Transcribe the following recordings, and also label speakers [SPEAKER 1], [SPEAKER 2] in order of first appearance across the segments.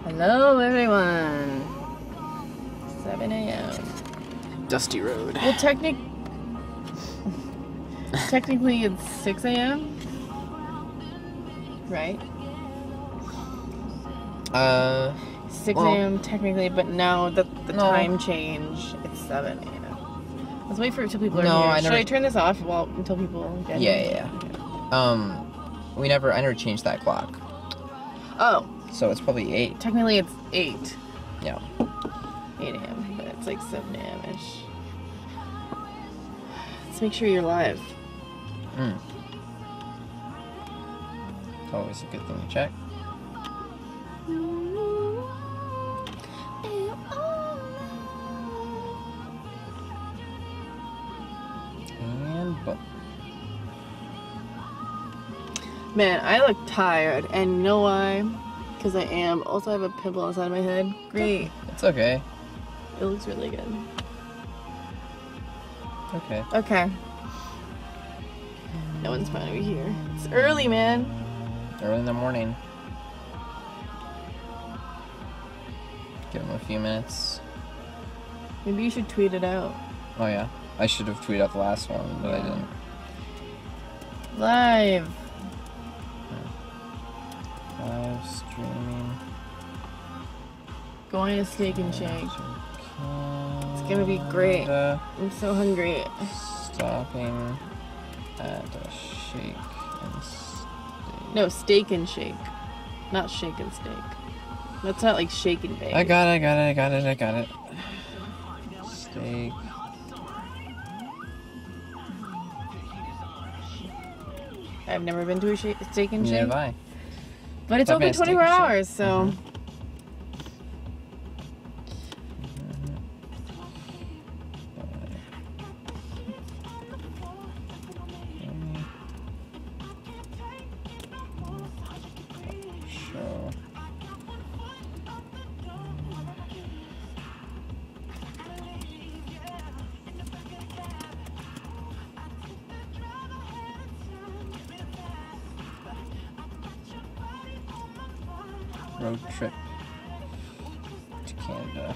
[SPEAKER 1] Hello, everyone. 7 a.m.
[SPEAKER 2] Dusty road.
[SPEAKER 1] Well, technically it's 6 a.m. Right? 6 a.m. technically, but now that the time change, it's 7 a.m. Let's wait for it till people are here. Should I turn this off until people get here?
[SPEAKER 2] Yeah. I never changed that clock.
[SPEAKER 1] Oh.
[SPEAKER 2] So it's probably 8.
[SPEAKER 1] Technically it's 8.
[SPEAKER 2] Yeah.
[SPEAKER 1] 8 a.m., but it's like 7 a.m.-ish. Let's make sure you're live.
[SPEAKER 2] It's always a good thing to check. And boom.
[SPEAKER 1] Man, I look tired, and you know why? Because I am. Also, I have a pimple on the side of my head. Great.
[SPEAKER 2] It's okay.
[SPEAKER 1] It looks really good.
[SPEAKER 2] Okay.
[SPEAKER 1] Okay. No one's finally here. It's early, man.
[SPEAKER 2] Early in the morning. Give them a few minutes.
[SPEAKER 1] Maybe you should tweet it out.
[SPEAKER 2] Oh yeah. I should have tweeted out the last one, but I didn't.
[SPEAKER 1] Live
[SPEAKER 2] streaming.
[SPEAKER 1] Going to Steak and Shake. It's gonna be great. I'm so hungry.
[SPEAKER 2] Stopping at a Shake and Steak.
[SPEAKER 1] No, Steak and Shake. Not Shake and Steak. That's not like shake and bake.
[SPEAKER 2] I got it. Steak.
[SPEAKER 1] I've never been to a Steak and Shake.
[SPEAKER 2] Neither have I.
[SPEAKER 1] But it's open 24 hours, so...
[SPEAKER 2] Road trip to Canada.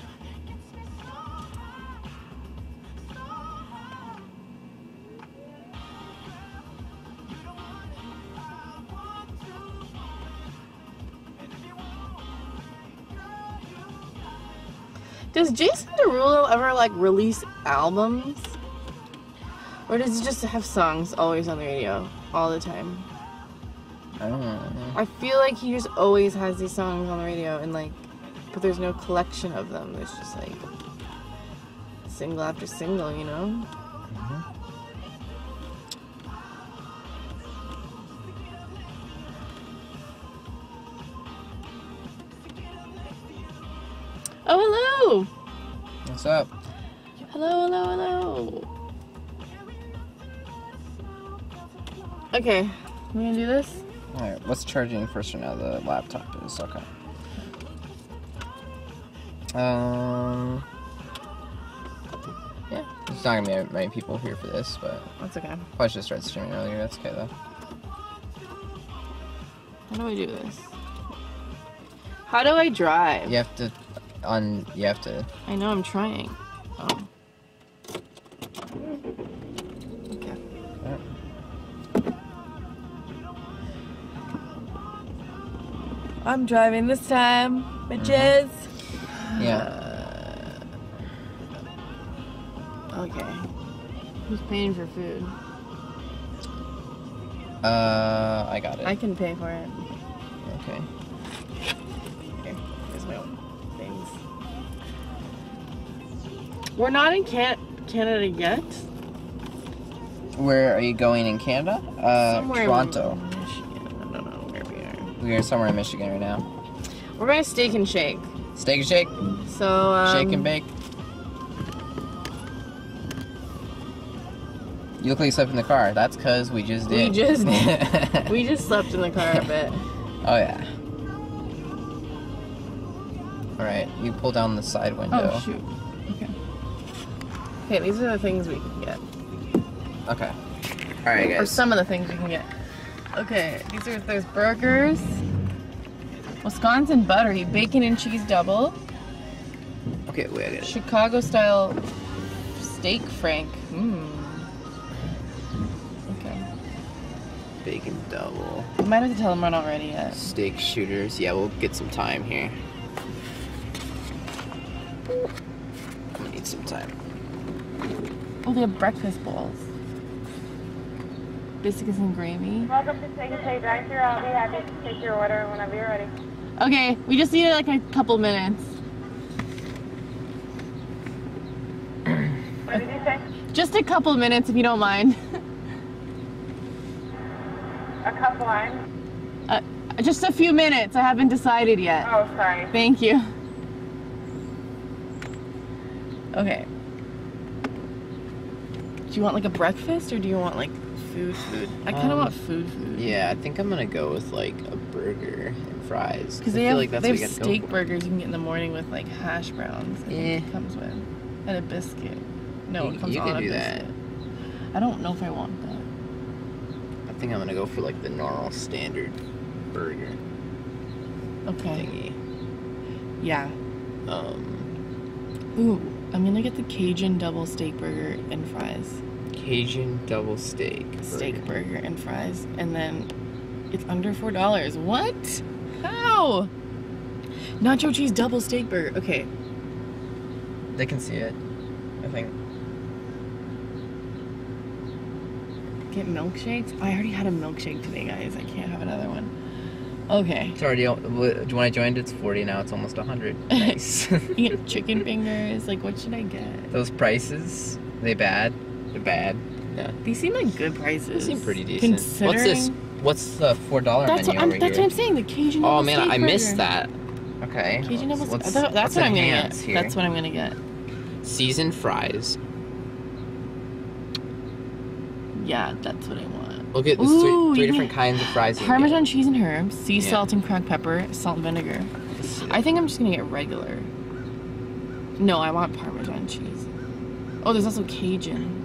[SPEAKER 1] Does Jason Derulo ever like release albums? Or does he just have songs always on the radio all the time?
[SPEAKER 2] I don't know.
[SPEAKER 1] I feel like he just always has these songs on the radio and like, but there's no collection of them. There's just like single after single, you know? Oh, hello!
[SPEAKER 2] What's up?
[SPEAKER 1] Hello. Okay, we're gonna do this?
[SPEAKER 2] Alright, what's charging first right now? The laptop is. Okay. Yeah, there's not gonna be many people here for this, but
[SPEAKER 1] That's okay.
[SPEAKER 2] probably should have started streaming earlier. That's okay though.
[SPEAKER 1] How do I do this? How do I drive?
[SPEAKER 2] You have to.
[SPEAKER 1] I know, I'm trying. Oh. Okay.
[SPEAKER 2] Alright.
[SPEAKER 1] I'm driving this time, bitches.
[SPEAKER 2] Yeah.
[SPEAKER 1] Okay. Who's paying for food?
[SPEAKER 2] I got it.
[SPEAKER 1] I can pay for it.
[SPEAKER 2] Okay.
[SPEAKER 1] Here, here's my own things. We're not in Canada yet.
[SPEAKER 2] Where are you going in Canada?
[SPEAKER 1] Somewhere
[SPEAKER 2] Toronto.
[SPEAKER 1] in Michigan. I don't know where we are.
[SPEAKER 2] We are somewhere in Michigan right now.
[SPEAKER 1] We're going to Steak and Shake.
[SPEAKER 2] Steak and Shake?
[SPEAKER 1] So,
[SPEAKER 2] Shake and bake? You look like you slept in the car. That's because we just did.
[SPEAKER 1] We just slept in the car a bit.
[SPEAKER 2] Oh, yeah. Alright, you pull down the side window.
[SPEAKER 1] Oh, shoot. Okay, these are the things we can get.
[SPEAKER 2] Okay. Alright, guys.
[SPEAKER 1] Or some of the things we can get. Okay, there's burgers. Wisconsin buttery bacon and cheese double.
[SPEAKER 2] Okay, wait, I get it.
[SPEAKER 1] Chicago style steak frank. Okay.
[SPEAKER 2] Bacon double.
[SPEAKER 1] We might have to tell them we're not ready yet.
[SPEAKER 2] Steak shooters. Yeah, we'll get some time here. I'm gonna need some time.
[SPEAKER 1] Oh, they have breakfast bowls. Biscuits and gravy.
[SPEAKER 3] Welcome to Steak and Shake Drive-Thru. I'll be happy to take your order whenever you're ready.
[SPEAKER 1] Okay, we just need like a couple minutes.
[SPEAKER 3] What did you say?
[SPEAKER 1] Just a couple minutes if you don't mind.
[SPEAKER 3] A couple lines?
[SPEAKER 1] Just a few minutes. I haven't decided yet.
[SPEAKER 3] Oh, sorry.
[SPEAKER 1] Thank you. Okay. Do you want like a breakfast or do you want like food? I kind of want food.
[SPEAKER 2] Yeah, I think I'm gonna go with like a burger and fries.
[SPEAKER 1] Because they have steak burgers you can get in the morning with like hash browns. I think it comes with. And a biscuit. No, it comes on a biscuit. I don't know if I want that.
[SPEAKER 2] I think I'm gonna go for like the normal standard burger.
[SPEAKER 1] Okay.
[SPEAKER 2] Thingy.
[SPEAKER 1] Yeah. Ooh, I'm gonna get the Cajun double steak burger and fries.
[SPEAKER 2] Cajun double steak
[SPEAKER 1] burger and fries, and then it's under $4. What? How? Nacho cheese double steak burger. Okay.
[SPEAKER 2] They can see it, I think.
[SPEAKER 1] Get milkshakes? I already had a milkshake today, guys. I can't have another one. Okay.
[SPEAKER 2] It's already, when I joined, it's 40, now it's almost 100. Nice.
[SPEAKER 1] You get chicken fingers. Like, what should I get?
[SPEAKER 2] Those prices, they're bad. Yeah.
[SPEAKER 1] These seem like good prices.
[SPEAKER 2] They seem pretty decent.
[SPEAKER 1] Considering...
[SPEAKER 2] What's this? What's the $4 menu over here?
[SPEAKER 1] That's what I'm saying. The Cajun double steak burger.
[SPEAKER 2] Oh man, I missed that. Okay.
[SPEAKER 1] Cajun double steak. That's what I'm gonna get. Here? That's what I'm gonna get.
[SPEAKER 2] Seasoned fries.
[SPEAKER 1] Yeah, that's what I want.
[SPEAKER 2] Look at this. Three different kinds of fries.
[SPEAKER 1] Parmesan cheese and herbs, sea salt and cracked pepper, salt and vinegar. I think I'm just gonna get regular. No, I want Parmesan cheese. Oh, there's also Cajun.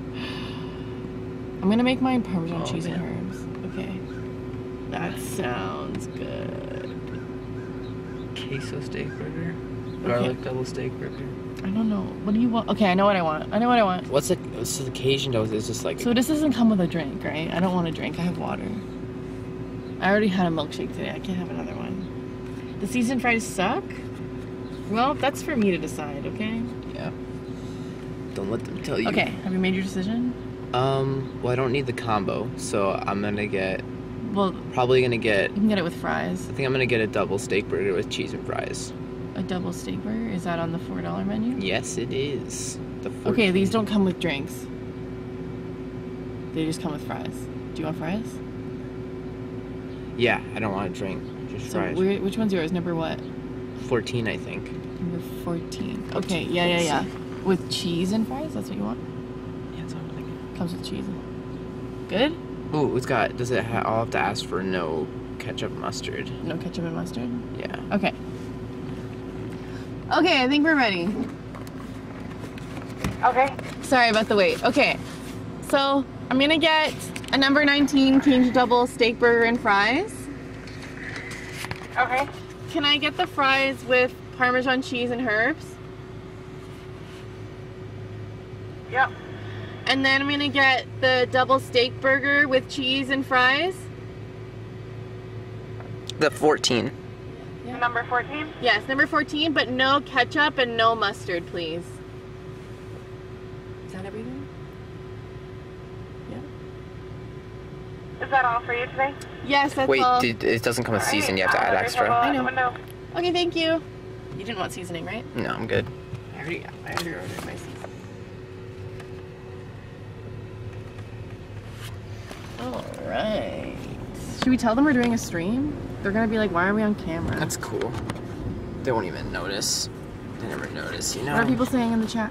[SPEAKER 1] I'm gonna make mine Parmesan cheese and herbs. Okay. That sounds good.
[SPEAKER 2] Queso steak burger? Garlic double steak burger?
[SPEAKER 1] I don't know. What do you want? Okay, I know what I want.
[SPEAKER 2] What's the Cajun dough? Is just like...
[SPEAKER 1] So this doesn't come with a drink, right? I don't want a drink. I have water. I already had a milkshake today. I can't have another one. The seasoned fries suck? Well, that's for me to decide, okay?
[SPEAKER 2] Yeah. Don't let them tell you.
[SPEAKER 1] Okay, have you made your decision?
[SPEAKER 2] Well, I don't need the combo, so I'm gonna get...
[SPEAKER 1] Well...
[SPEAKER 2] Probably gonna get...
[SPEAKER 1] You can get it with fries.
[SPEAKER 2] I think I'm gonna get a double steak burger with cheese and fries.
[SPEAKER 1] A double steak burger? Is that on the $4 menu?
[SPEAKER 2] Yes, it is.
[SPEAKER 1] Okay, these don't come with drinks. They just come with fries. Do you want fries?
[SPEAKER 2] Yeah, I don't want a drink. Just fries.
[SPEAKER 1] Which one's yours? Number what?
[SPEAKER 2] 14, I think.
[SPEAKER 1] Number 14. Okay, yeah. With cheese and fries? That's what you want?
[SPEAKER 2] Yeah, that's what I'm thinking.
[SPEAKER 1] Comes with cheese. Good?
[SPEAKER 2] Ooh, it's got... Does it have... I'll have to ask for no ketchup mustard.
[SPEAKER 1] No ketchup and mustard?
[SPEAKER 2] Yeah.
[SPEAKER 1] Okay. Okay, I think we're ready.
[SPEAKER 3] Okay.
[SPEAKER 1] Sorry about the wait. Okay. So, I'm gonna get a number 19 Cajun double steak burger and fries.
[SPEAKER 3] Okay.
[SPEAKER 1] Can I get the fries with Parmesan cheese and herbs?
[SPEAKER 3] Yep.
[SPEAKER 1] And then I'm gonna get the double steak burger with cheese and fries.
[SPEAKER 2] The 14.
[SPEAKER 3] Yeah. Number 14?
[SPEAKER 1] Yes, number 14, but no ketchup and no mustard, please. Is that everything? Yeah.
[SPEAKER 3] Is that all for you today?
[SPEAKER 1] Yes, that's all.
[SPEAKER 2] Wait, it doesn't come with seasoning. You have to add extra.
[SPEAKER 1] I know. Okay, thank you. You didn't want seasoning, right?
[SPEAKER 2] No, I'm good.
[SPEAKER 1] I already ordered my seasoning. Alright. Should we tell them we're doing a stream? They're gonna be like, why are we on camera?
[SPEAKER 2] That's cool. They won't even notice. They never notice, you know?
[SPEAKER 1] What are people saying in the chat?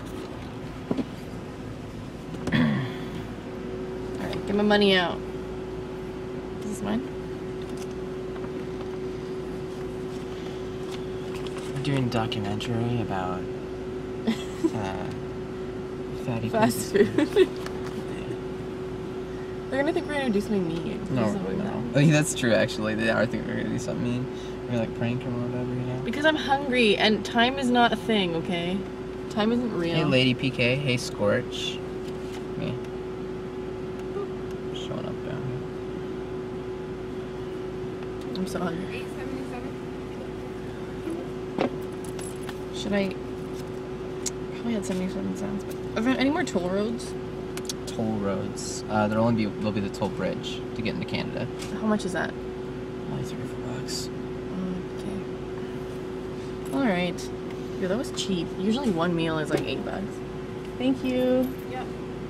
[SPEAKER 1] Alright, get my money out. Is this mine?
[SPEAKER 2] We're doing a documentary about fatty
[SPEAKER 1] fast food. They're gonna think we're gonna do something mean.
[SPEAKER 2] No. Oh, yeah, that's true, actually. They are thinking we're gonna do something mean. We're like prank them or whatever, you know?
[SPEAKER 1] Because I'm hungry, and time is not a thing, okay? Time isn't real.
[SPEAKER 2] Hey, Lady PK. Hey, Scorch. Me. Showing up down
[SPEAKER 1] here. I'm so hungry. 877. Should I... Probably had 77 cents. But are there any more toll roads?
[SPEAKER 2] Toll roads. There'll be the toll bridge to get into Canada.
[SPEAKER 1] How much is that?
[SPEAKER 2] Only $3 or $4.
[SPEAKER 1] Okay. Alright. Yeah, that was cheap. Usually one meal is like $8. Thank you. Yep.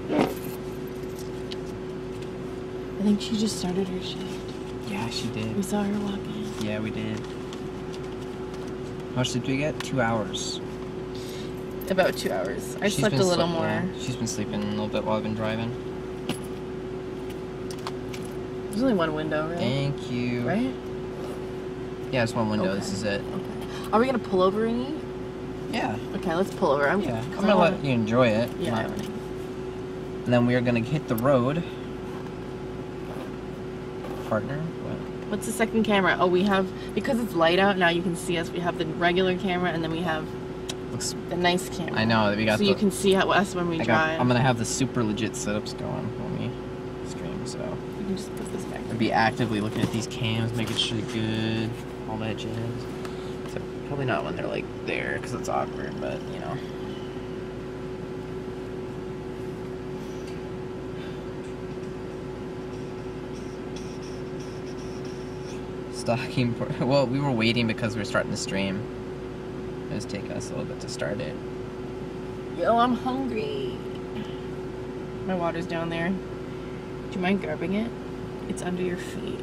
[SPEAKER 1] I think she just started her shift.
[SPEAKER 2] Yeah, she did.
[SPEAKER 1] We saw her walk in.
[SPEAKER 2] Yeah, we did. How much sleep did we get? 2 hours.
[SPEAKER 1] About 2 hours. I slept a little more.
[SPEAKER 2] Yeah, she's been sleeping a little bit while I've been driving.
[SPEAKER 1] There's only one window, right?
[SPEAKER 2] Thank you.
[SPEAKER 1] Right?
[SPEAKER 2] Yeah, it's one window.
[SPEAKER 1] Okay.
[SPEAKER 2] This is it.
[SPEAKER 1] Okay. Are we gonna pull over and eat?
[SPEAKER 2] Yeah.
[SPEAKER 1] Okay, let's pull over.
[SPEAKER 2] I'm gonna let you enjoy it.
[SPEAKER 1] Yeah.
[SPEAKER 2] And then we are gonna hit the road. Partner? What?
[SPEAKER 1] What's the second camera? Oh, we have, because it's light out now, you can see us. We have the regular camera, and then we have the nice camera.
[SPEAKER 2] I know, we got
[SPEAKER 1] so you can see us when we drive.
[SPEAKER 2] I'm gonna have the super legit setups going when we stream, so.
[SPEAKER 1] You can just put this back.
[SPEAKER 2] I'd be actively looking at these cams, making sure they're good, all that jazz. So probably not when they're like there, because it's awkward, but you know. Stocking, well, we were waiting because we were starting the stream. It was taking us a little bit to start it.
[SPEAKER 1] Yo, I'm hungry. My water's down there. Do you mind grabbing it? It's under your feet.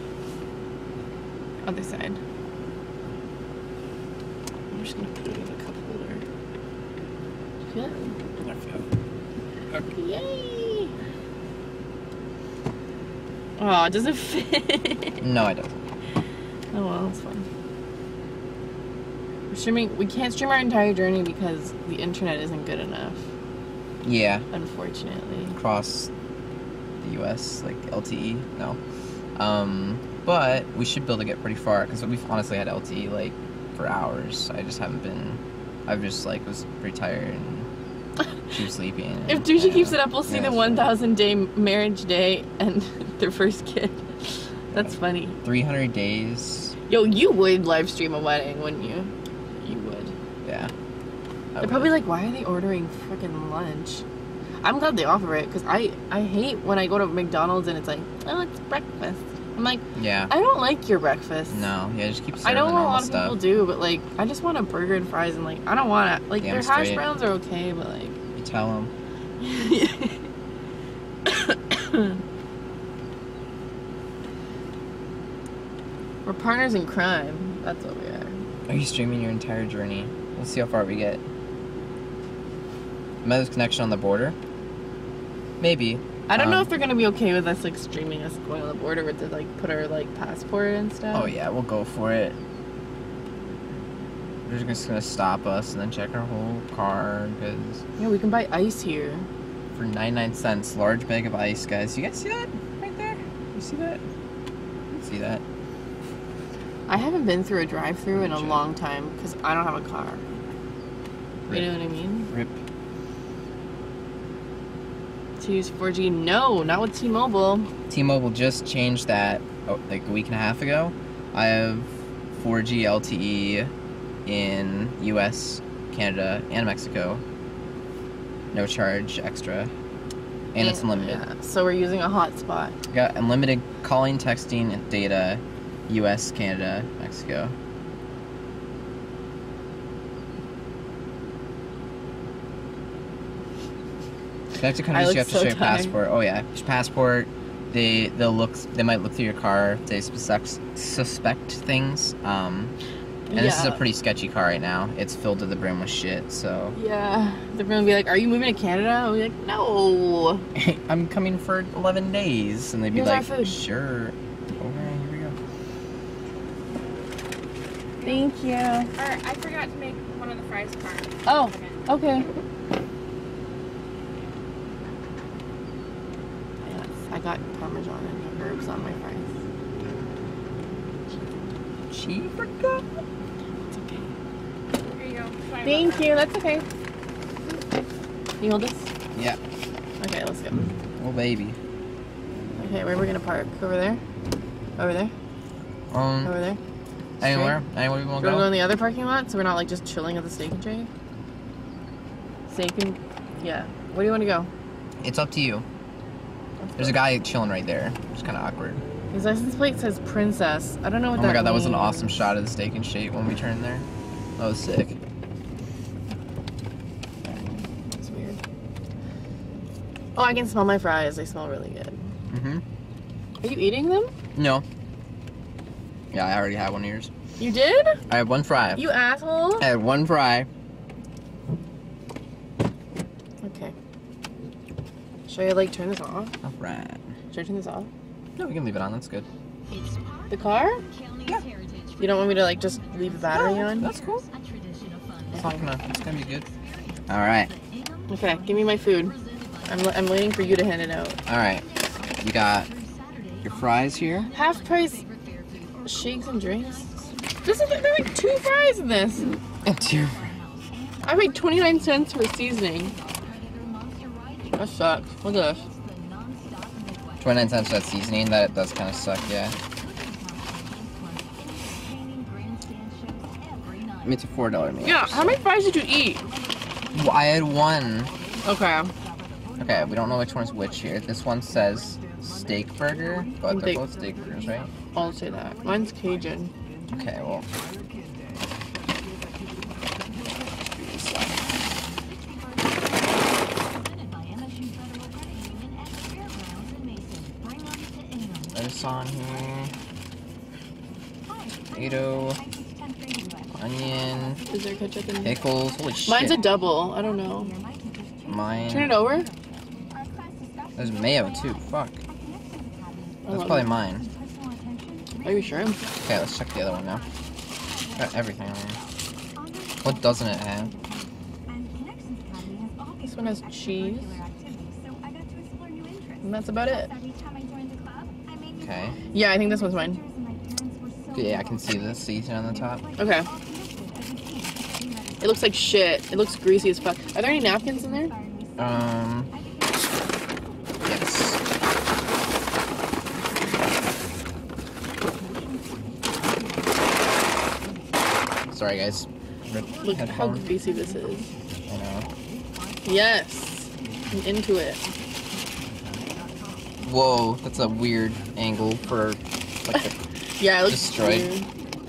[SPEAKER 1] Other side. I'm just gonna put it in a cup holder. Good.
[SPEAKER 2] I feel.
[SPEAKER 1] Okay. Yay! Oh, it doesn't fit.
[SPEAKER 2] No, it doesn't.
[SPEAKER 1] Oh well, it's fine. We can't stream our entire journey because the internet isn't good enough.
[SPEAKER 2] Yeah.
[SPEAKER 1] Unfortunately.
[SPEAKER 2] Across the US, like LTE, no. But we should be able to get pretty far because we've honestly had LTE like for hours. I just haven't been. I've just like was pretty tired and she was sleeping.
[SPEAKER 1] If Dusha keeps it up, we'll see the 1,000-day marriage day and their first kid. That's funny. 300
[SPEAKER 2] days.
[SPEAKER 1] Yo, you would live stream a wedding, wouldn't you? You would.
[SPEAKER 2] Yeah.
[SPEAKER 1] They're probably like, why are they ordering freaking lunch? I'm glad they offer it because I hate when I go to McDonald's and it's like, oh, it's breakfast. I'm like,
[SPEAKER 2] yeah.
[SPEAKER 1] I don't like your breakfast.
[SPEAKER 2] No, yeah, just keep serving
[SPEAKER 1] I know
[SPEAKER 2] normal
[SPEAKER 1] a lot of
[SPEAKER 2] stuff.
[SPEAKER 1] people do, but like, I just want a burger and fries and like, I don't want to, like, their hash browns are okay, but like.
[SPEAKER 2] You tell them.
[SPEAKER 1] We're partners in crime. That's what we are.
[SPEAKER 2] Are you streaming your entire journey? We'll see how far we get. Mother's connection on the border? Maybe.
[SPEAKER 1] I don't know if they're gonna be okay with us like streaming us going on the border with to like put our like passport and stuff.
[SPEAKER 2] Oh yeah, we'll go for it. They're just gonna stop us and then check our whole car because.
[SPEAKER 1] Yeah, we can buy ice here.
[SPEAKER 2] For 99 cents, large bag of ice, guys. You guys see that right there? You see that? You see that?
[SPEAKER 1] I haven't been through a drive-thru in a long time because I don't have a car.
[SPEAKER 2] Rip.
[SPEAKER 1] You know what I mean?
[SPEAKER 2] Rip.
[SPEAKER 1] To use 4G? No, not with T-Mobile.
[SPEAKER 2] T-Mobile just changed that like a week and a half ago. I have 4G LTE in US, Canada, and Mexico. No charge extra. And it's unlimited.
[SPEAKER 1] Yeah, so we're using a hotspot.
[SPEAKER 2] Got unlimited calling, texting, and data. US, Canada, Mexico. Connected countries, you have to show your passport. Oh yeah, your passport. They might look through your car if they suspect things. And this is a pretty sketchy car right now. It's filled to the brim with shit, so.
[SPEAKER 1] Yeah, they're gonna be like, "Are you moving to Canada?" We'll be like, "No."
[SPEAKER 2] I'm coming for 11 days, and they'd be like, "Sure." Okay, here we go.
[SPEAKER 1] Thank you.
[SPEAKER 3] I forgot to make one of the fries cards.
[SPEAKER 1] Oh, okay. Yes, I got Parmesan and herbs on my fries.
[SPEAKER 2] She forgot.
[SPEAKER 1] It's okay.
[SPEAKER 3] Here you go.
[SPEAKER 1] Thank you. That's okay. Can you hold this?
[SPEAKER 2] Yeah.
[SPEAKER 1] Okay, let's go.
[SPEAKER 2] Oh, baby.
[SPEAKER 1] Okay, where are we gonna park? Over there? Over there? Over there?
[SPEAKER 2] Anywhere?
[SPEAKER 1] Straight?
[SPEAKER 2] Anywhere we want to
[SPEAKER 1] Do you
[SPEAKER 2] go?
[SPEAKER 1] want to go in the other parking lot so we're not like just chilling at the Steak and Shake? Steak and... Yeah. Where do you want to go?
[SPEAKER 2] It's up to you. There's a guy chilling right there. It's kind of awkward.
[SPEAKER 1] His license plate says Princess. I don't know what
[SPEAKER 2] Oh
[SPEAKER 1] that
[SPEAKER 2] my god, that was an
[SPEAKER 1] means.
[SPEAKER 2] awesome shot of the Steak and Shake when we turned there. That was sick.
[SPEAKER 1] That's weird. Oh, I can smell my fries. They smell really good.
[SPEAKER 2] Mm-hmm.
[SPEAKER 1] Are you eating them?
[SPEAKER 2] No. Yeah, I already had one of yours.
[SPEAKER 1] You did?
[SPEAKER 2] I had one fry.
[SPEAKER 1] You asshole.
[SPEAKER 2] I had one fry.
[SPEAKER 1] Okay. Should I like turn this off?
[SPEAKER 2] Alright.
[SPEAKER 1] Should I turn this off?
[SPEAKER 2] No, we can leave it on. That's good.
[SPEAKER 1] The car?
[SPEAKER 2] Yeah.
[SPEAKER 1] You don't want me to like just leave the battery on?
[SPEAKER 2] That's cool. It's gonna be good. Alright.
[SPEAKER 1] Okay, give me my food. I'm waiting for you to hand it out.
[SPEAKER 2] Alright. You got your fries here.
[SPEAKER 1] Half price shakes and drinks. This is there are like 2 fries in this.
[SPEAKER 2] And two.
[SPEAKER 1] I paid 29 cents for seasoning. That sucks. Look at this.
[SPEAKER 2] 29 cents for that seasoning. That does kind of suck, yeah. I mean, it's a $4 meal.
[SPEAKER 1] Yeah, how many fries did you eat?
[SPEAKER 2] Well, I had one.
[SPEAKER 1] Okay.
[SPEAKER 2] Okay, we don't know which one's which here. This one says steak burger, but they're
[SPEAKER 1] Steak.
[SPEAKER 2] both steak burgers, right?
[SPEAKER 1] I'll say that. Mine's Cajun.
[SPEAKER 2] Okay, well. Lettuce on here. Tomato. Onion.
[SPEAKER 1] Is there ketchup in there?
[SPEAKER 2] Pickles. Holy shit.
[SPEAKER 1] Mine's a double. I don't know.
[SPEAKER 2] Mine.
[SPEAKER 1] Turn it over.
[SPEAKER 2] There's mayo too. Fuck. That's probably mine.
[SPEAKER 1] Are you sure?
[SPEAKER 2] Okay, let's check the other one now. Got everything on here. What doesn't it have?
[SPEAKER 1] This one has cheese. And that's about it.
[SPEAKER 2] Okay.
[SPEAKER 1] Yeah, I think this one's mine.
[SPEAKER 2] Yeah, I can see the seasoning on the top.
[SPEAKER 1] Okay. It looks like shit. It looks greasy as fuck. Are there any napkins in there?
[SPEAKER 2] Yes. Sorry, guys.
[SPEAKER 1] Look how greasy this is.
[SPEAKER 2] I know.
[SPEAKER 1] Yes. I'm into it.
[SPEAKER 2] Whoa, that's a weird angle for like the
[SPEAKER 1] Yeah, it looks
[SPEAKER 2] destroyed.
[SPEAKER 1] weird.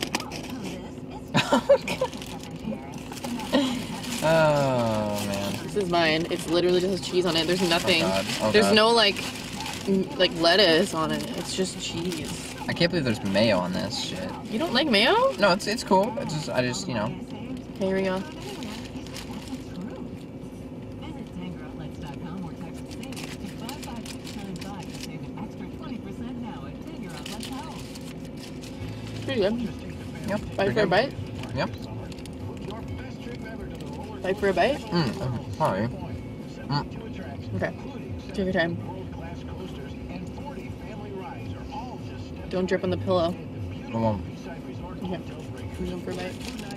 [SPEAKER 2] Oh man.
[SPEAKER 1] This is mine. It's literally just cheese on it. There's nothing.
[SPEAKER 2] Oh, God. Oh,
[SPEAKER 1] There's
[SPEAKER 2] God.
[SPEAKER 1] no like lettuce on it. It's just cheese.
[SPEAKER 2] I can't believe there's mayo on this shit.
[SPEAKER 1] You don't like mayo?
[SPEAKER 2] No, it's cool. I just you know.
[SPEAKER 1] Okay, here we go. Pretty good.
[SPEAKER 2] Yep.
[SPEAKER 1] Bite for a bite?
[SPEAKER 2] Yep.
[SPEAKER 1] Bite for a bite?
[SPEAKER 2] Sorry.
[SPEAKER 1] Okay. Take your time. Don't drip on the pillow.
[SPEAKER 2] I won't.
[SPEAKER 1] Okay. Come on for a bite.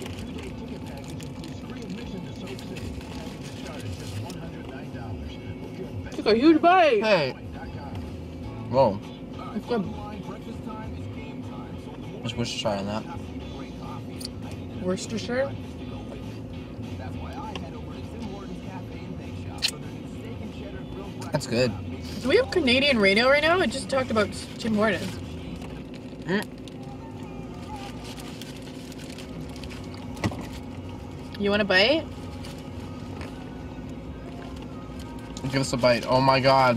[SPEAKER 1] Took a huge bite.
[SPEAKER 2] Hey. Whoa.
[SPEAKER 1] It's good.
[SPEAKER 2] Just wish to try on that.
[SPEAKER 1] Worcestershire?
[SPEAKER 2] That's good.
[SPEAKER 1] Do we have Canadian radio right now? It just talked about Tim Hortons. You want a bite?
[SPEAKER 2] Give us a bite. Oh my god.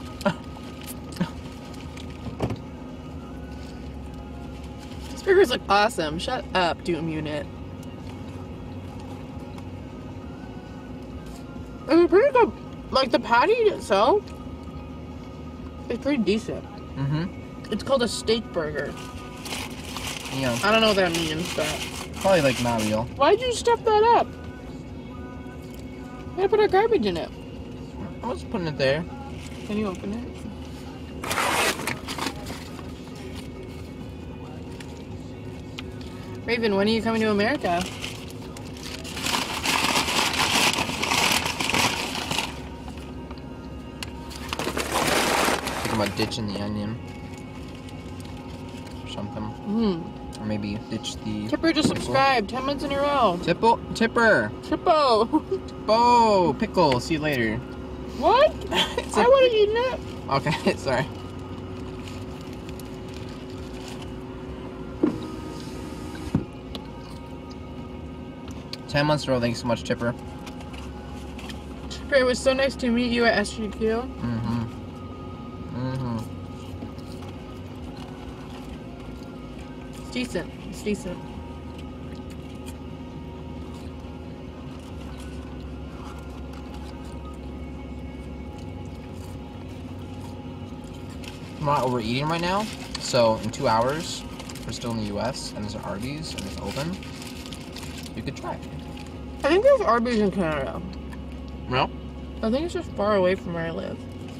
[SPEAKER 1] These burgers look awesome. Shut up, Doom Unit. It's pretty good. Like, the patty itself is pretty decent. It's called a steak burger.
[SPEAKER 2] Yeah.
[SPEAKER 1] I don't know what that means, but...
[SPEAKER 2] Probably like not real.
[SPEAKER 1] Why'd you stuff that up? We gotta put our garbage in it.
[SPEAKER 2] I was putting it there.
[SPEAKER 1] Can you open it? Raven, when are you coming to America?
[SPEAKER 2] Thinking about ditching the onion. Or something. Or maybe ditch the...
[SPEAKER 1] Tipper just subscribed 10 months in a row.
[SPEAKER 2] Tipper!
[SPEAKER 1] Tippo!
[SPEAKER 2] Tippo! Pickle, see you later.
[SPEAKER 1] What? I would have eaten it.
[SPEAKER 2] Okay, sorry. $10 months in a row, thank you so much, Tipper.
[SPEAKER 1] Tipper, it was so nice to meet you at SGQ. It's decent. It's decent.
[SPEAKER 2] I'm not overeating right now, so in 2 hours, we're still in the US, and there's an Arby's, and it's open. You could try it.
[SPEAKER 1] I think there's Arby's in Canada.
[SPEAKER 2] No?
[SPEAKER 1] I think it's just far away from where I live.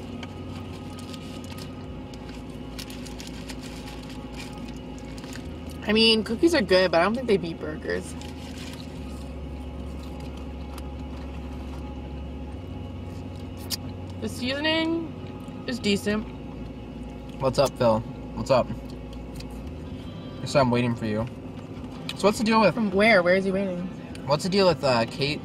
[SPEAKER 1] I mean, cookies are good, but I don't think they beat burgers. The seasoning is decent.
[SPEAKER 2] What's up, Phil? What's up? So I'm waiting for you. So what's the deal with...
[SPEAKER 1] From where? Where is he waiting?
[SPEAKER 2] What's the deal with Kate?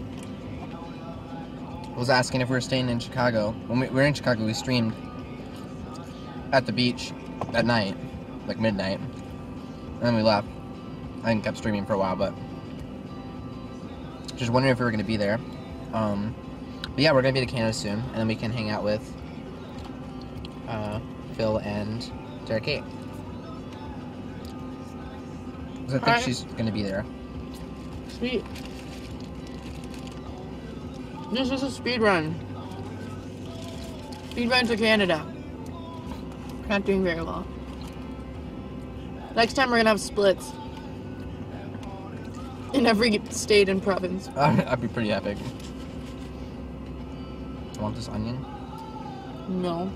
[SPEAKER 2] Was asking if we were staying in Chicago. When we were in Chicago, we streamed at the beach at night, like midnight. And then we left. I kept streaming for a while, but just wondering if we were going to be there. But yeah, we're going to be to Canada soon, and then we can hang out with Phil and Derek Kate. Because I think she's going to be there.
[SPEAKER 1] Sweet. This is a speed run. Speed run to Canada. Not doing very well. Next time we're gonna have splits in every state and province.
[SPEAKER 2] That'd be pretty epic. Want this onion?
[SPEAKER 1] No.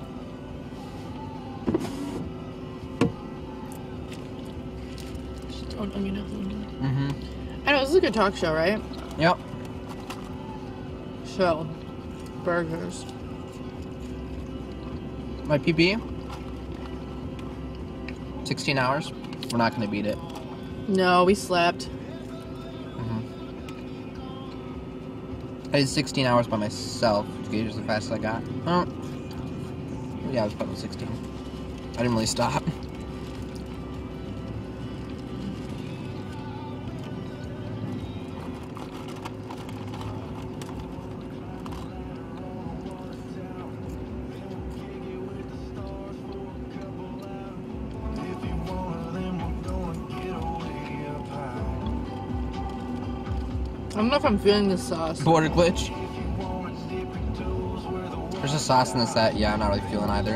[SPEAKER 1] Just throw an onion at the window. I know, this is a good talk show, right?
[SPEAKER 2] Yep.
[SPEAKER 1] So, burgers.
[SPEAKER 2] My PB? 16 hours. We're not going to beat it.
[SPEAKER 1] No, we slept.
[SPEAKER 2] I did 16 hours by myself to gauge as fast as I got. Oh. Yeah, I was probably 16. I didn't really stop.
[SPEAKER 1] I don't know if I'm feeling this sauce.
[SPEAKER 2] Border glitch. There's a sauce in this that, yeah, I'm not really feeling either.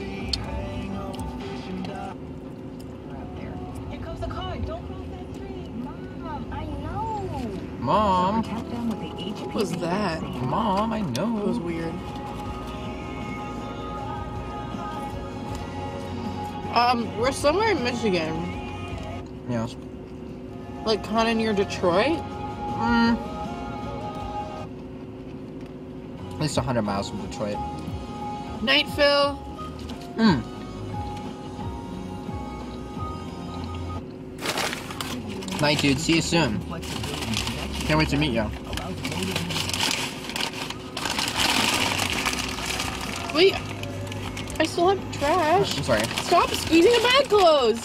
[SPEAKER 4] Here comes the car. Don't cross that street. Mom, I know.
[SPEAKER 2] Mom.
[SPEAKER 1] What was that?
[SPEAKER 2] Mom, I know.
[SPEAKER 1] It was weird. We're somewhere in Michigan.
[SPEAKER 2] Yeah.
[SPEAKER 1] Like kind of near Detroit.
[SPEAKER 2] At least 100 miles from Detroit.
[SPEAKER 1] Night, Phil.
[SPEAKER 2] Night, dude. See you soon. Can't wait to meet you.
[SPEAKER 1] Wait, I still have trash.
[SPEAKER 2] I'm sorry.
[SPEAKER 1] Stop squeezing the bedclothes.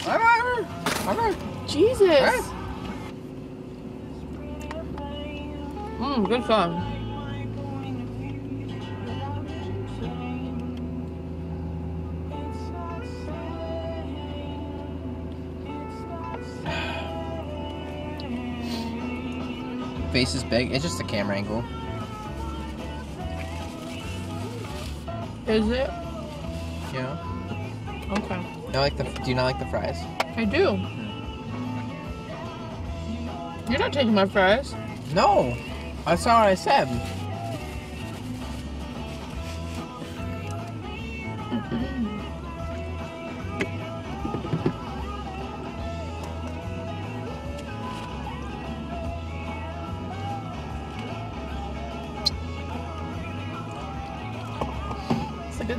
[SPEAKER 1] Jesus. Good song.
[SPEAKER 2] Face is big. It's just a camera angle.
[SPEAKER 1] Is it?
[SPEAKER 2] Yeah.
[SPEAKER 1] Okay.
[SPEAKER 2] Do you not like the fries?
[SPEAKER 1] I do. You're not taking my fries.
[SPEAKER 2] No. I saw what I said.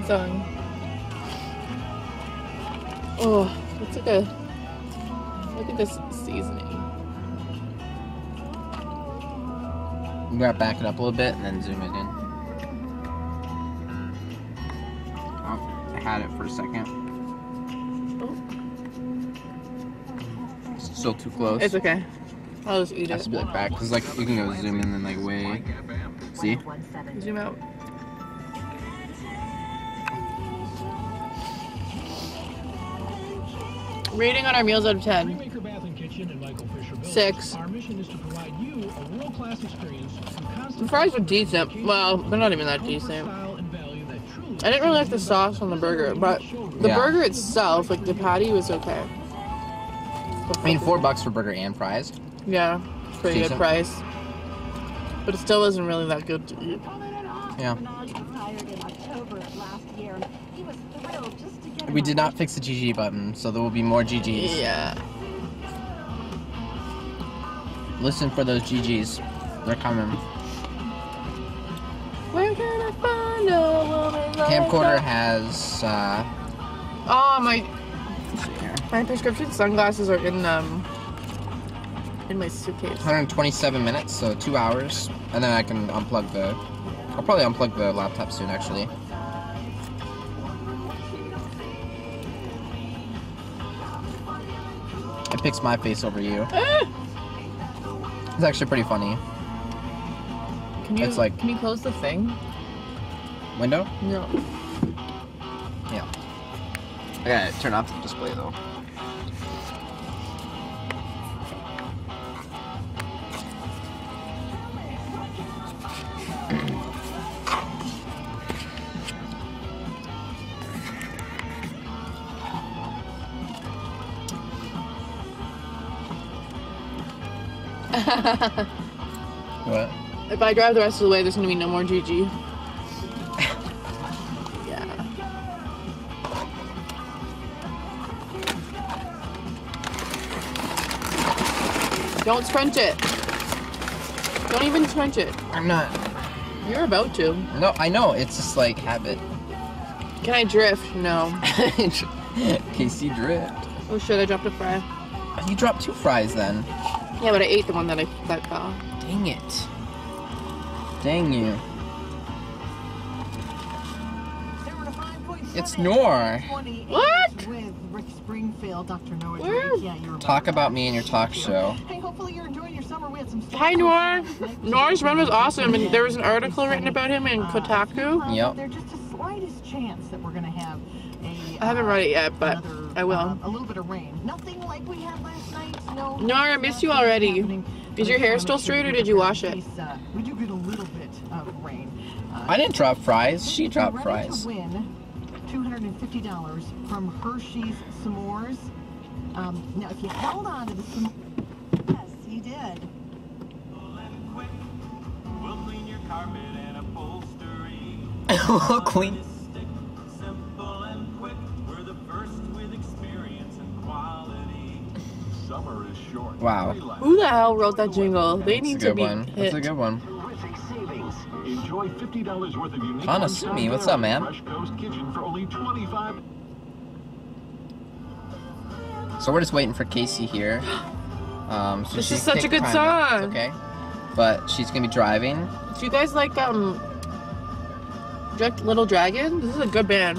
[SPEAKER 1] song. Oh, it's like a... Look at this seasoning.
[SPEAKER 2] I'm gonna back it up a little bit and then zoom it in. Oh, I had it for a second.
[SPEAKER 1] Oh.
[SPEAKER 2] Still too close.
[SPEAKER 1] It's okay. I'll just eat it.
[SPEAKER 2] Has to be like back, cause like you can go zoom in and like way. See?
[SPEAKER 1] Zoom out. Rating on our meals out of 10. 6. The fries are decent. Well, they're not even that decent. I didn't really like the sauce on the burger, but the burger itself, like the patty, was okay.
[SPEAKER 2] I mean, $4 for burger and fries.
[SPEAKER 1] Yeah, pretty good price. But it still wasn't really that good to eat.
[SPEAKER 2] Yeah. We did not fix the GG button, so there will be more GGs.
[SPEAKER 1] Yeah.
[SPEAKER 2] Listen for those GGs. They're coming.
[SPEAKER 1] Where can I find a woman like
[SPEAKER 2] Camcorder has,
[SPEAKER 1] Oh, my prescription sunglasses are in my suitcase.
[SPEAKER 2] 127 minutes, so 2 hours. And then I can unplug I'll probably unplug the laptop soon, actually. It picks my face over you. It's actually pretty funny.
[SPEAKER 1] Can you close the thing?
[SPEAKER 2] Window?
[SPEAKER 1] No.
[SPEAKER 2] Yeah. I gotta turn off the display though. What?
[SPEAKER 1] If I drive the rest of the way, there's gonna be no more GG. Yeah. Don't scrunch it. Don't even scrunch it.
[SPEAKER 2] I'm not.
[SPEAKER 1] You're about to.
[SPEAKER 2] No, I know. It's just like habit.
[SPEAKER 1] Can I drift? No.
[SPEAKER 2] KC drift.
[SPEAKER 1] Oh shit, I dropped a fry.
[SPEAKER 2] You dropped 2 fries then.
[SPEAKER 1] Yeah, but I ate the one that fell.
[SPEAKER 2] Dang it. Dang you. It's Noor.
[SPEAKER 1] What?
[SPEAKER 5] With Rick Springfield, Dr. Noor.
[SPEAKER 1] Where?
[SPEAKER 5] Yeah, you're
[SPEAKER 2] Talk about me in your talk show.
[SPEAKER 5] Hey, hopefully you're enjoying your summer. We had some
[SPEAKER 1] Hi, Noor. Noor's run was awesome, and there was an article written about him in Kotaku.
[SPEAKER 2] Yep.
[SPEAKER 5] There's just the slightest chance that we're going to have
[SPEAKER 1] I haven't read it yet, but I will.
[SPEAKER 5] A little bit of rain. Nothing like we had last night. No.
[SPEAKER 1] Noor, I missed you already. Is your hair still straight, or did you wash it?
[SPEAKER 5] We do get a little bit of rain.
[SPEAKER 2] I didn't drop fries. She dropped fries.
[SPEAKER 5] To win $250 from Hershey's S'mores. Now, if you held on to the s'mores, yes, you did.
[SPEAKER 6] We'll clean your carpet and upholstery.
[SPEAKER 2] We'll clean.
[SPEAKER 6] Simple and quick. We're the first with experience and quality. Summer is short.
[SPEAKER 2] Wow.
[SPEAKER 1] Who the hell wrote that jingle? They need to be
[SPEAKER 2] hit. That's a good one.
[SPEAKER 6] Enjoy $50 worth of unique
[SPEAKER 2] Hanasumi, what's up, man?
[SPEAKER 6] Fresh Coast Kitchen for only $25.
[SPEAKER 2] So we're just waiting for Casey here. So
[SPEAKER 1] This
[SPEAKER 2] she
[SPEAKER 1] is such a
[SPEAKER 2] picked
[SPEAKER 1] good
[SPEAKER 2] time up.
[SPEAKER 1] song.
[SPEAKER 2] It's okay. But she's gonna be driving.
[SPEAKER 1] Do you guys like Little Dragon? This is a good band.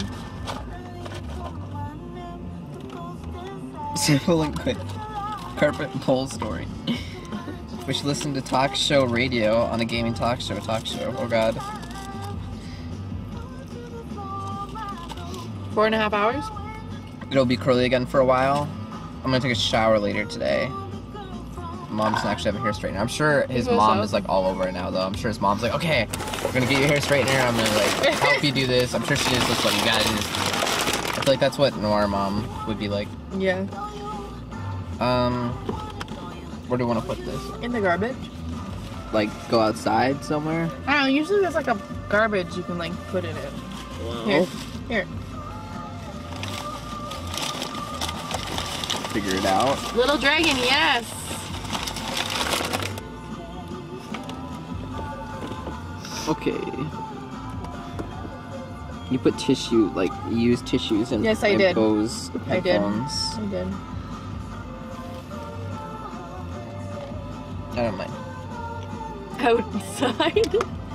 [SPEAKER 2] Simple and quick. Carpet pole story. We should listen to talk show radio on a gaming talk show. Oh god.
[SPEAKER 1] 4.5 hours?
[SPEAKER 2] It'll be curly again for a while. I'm gonna take a shower later today. Mom's gonna actually have a hair straightener. I'm sure his mom is like all over it now though. I'm sure his mom's like, okay, we're gonna get your hair straightener. I'm gonna like help you do this. I'm sure she knows what you gotta do. I feel like that's what Noor mom would be like.
[SPEAKER 1] Yeah.
[SPEAKER 2] Where do you want to put this?
[SPEAKER 1] In the garbage?
[SPEAKER 2] Like, go outside somewhere?
[SPEAKER 1] I don't know, usually there's like a garbage you can like put in it. Here. Here.
[SPEAKER 2] Figure it out.
[SPEAKER 1] Little Dragon, yes!
[SPEAKER 2] Okay. You put tissue, like, you use tissues in
[SPEAKER 1] Yes, I did.
[SPEAKER 2] Bose headphones.
[SPEAKER 1] I did.
[SPEAKER 2] I don't mind.
[SPEAKER 1] Outside?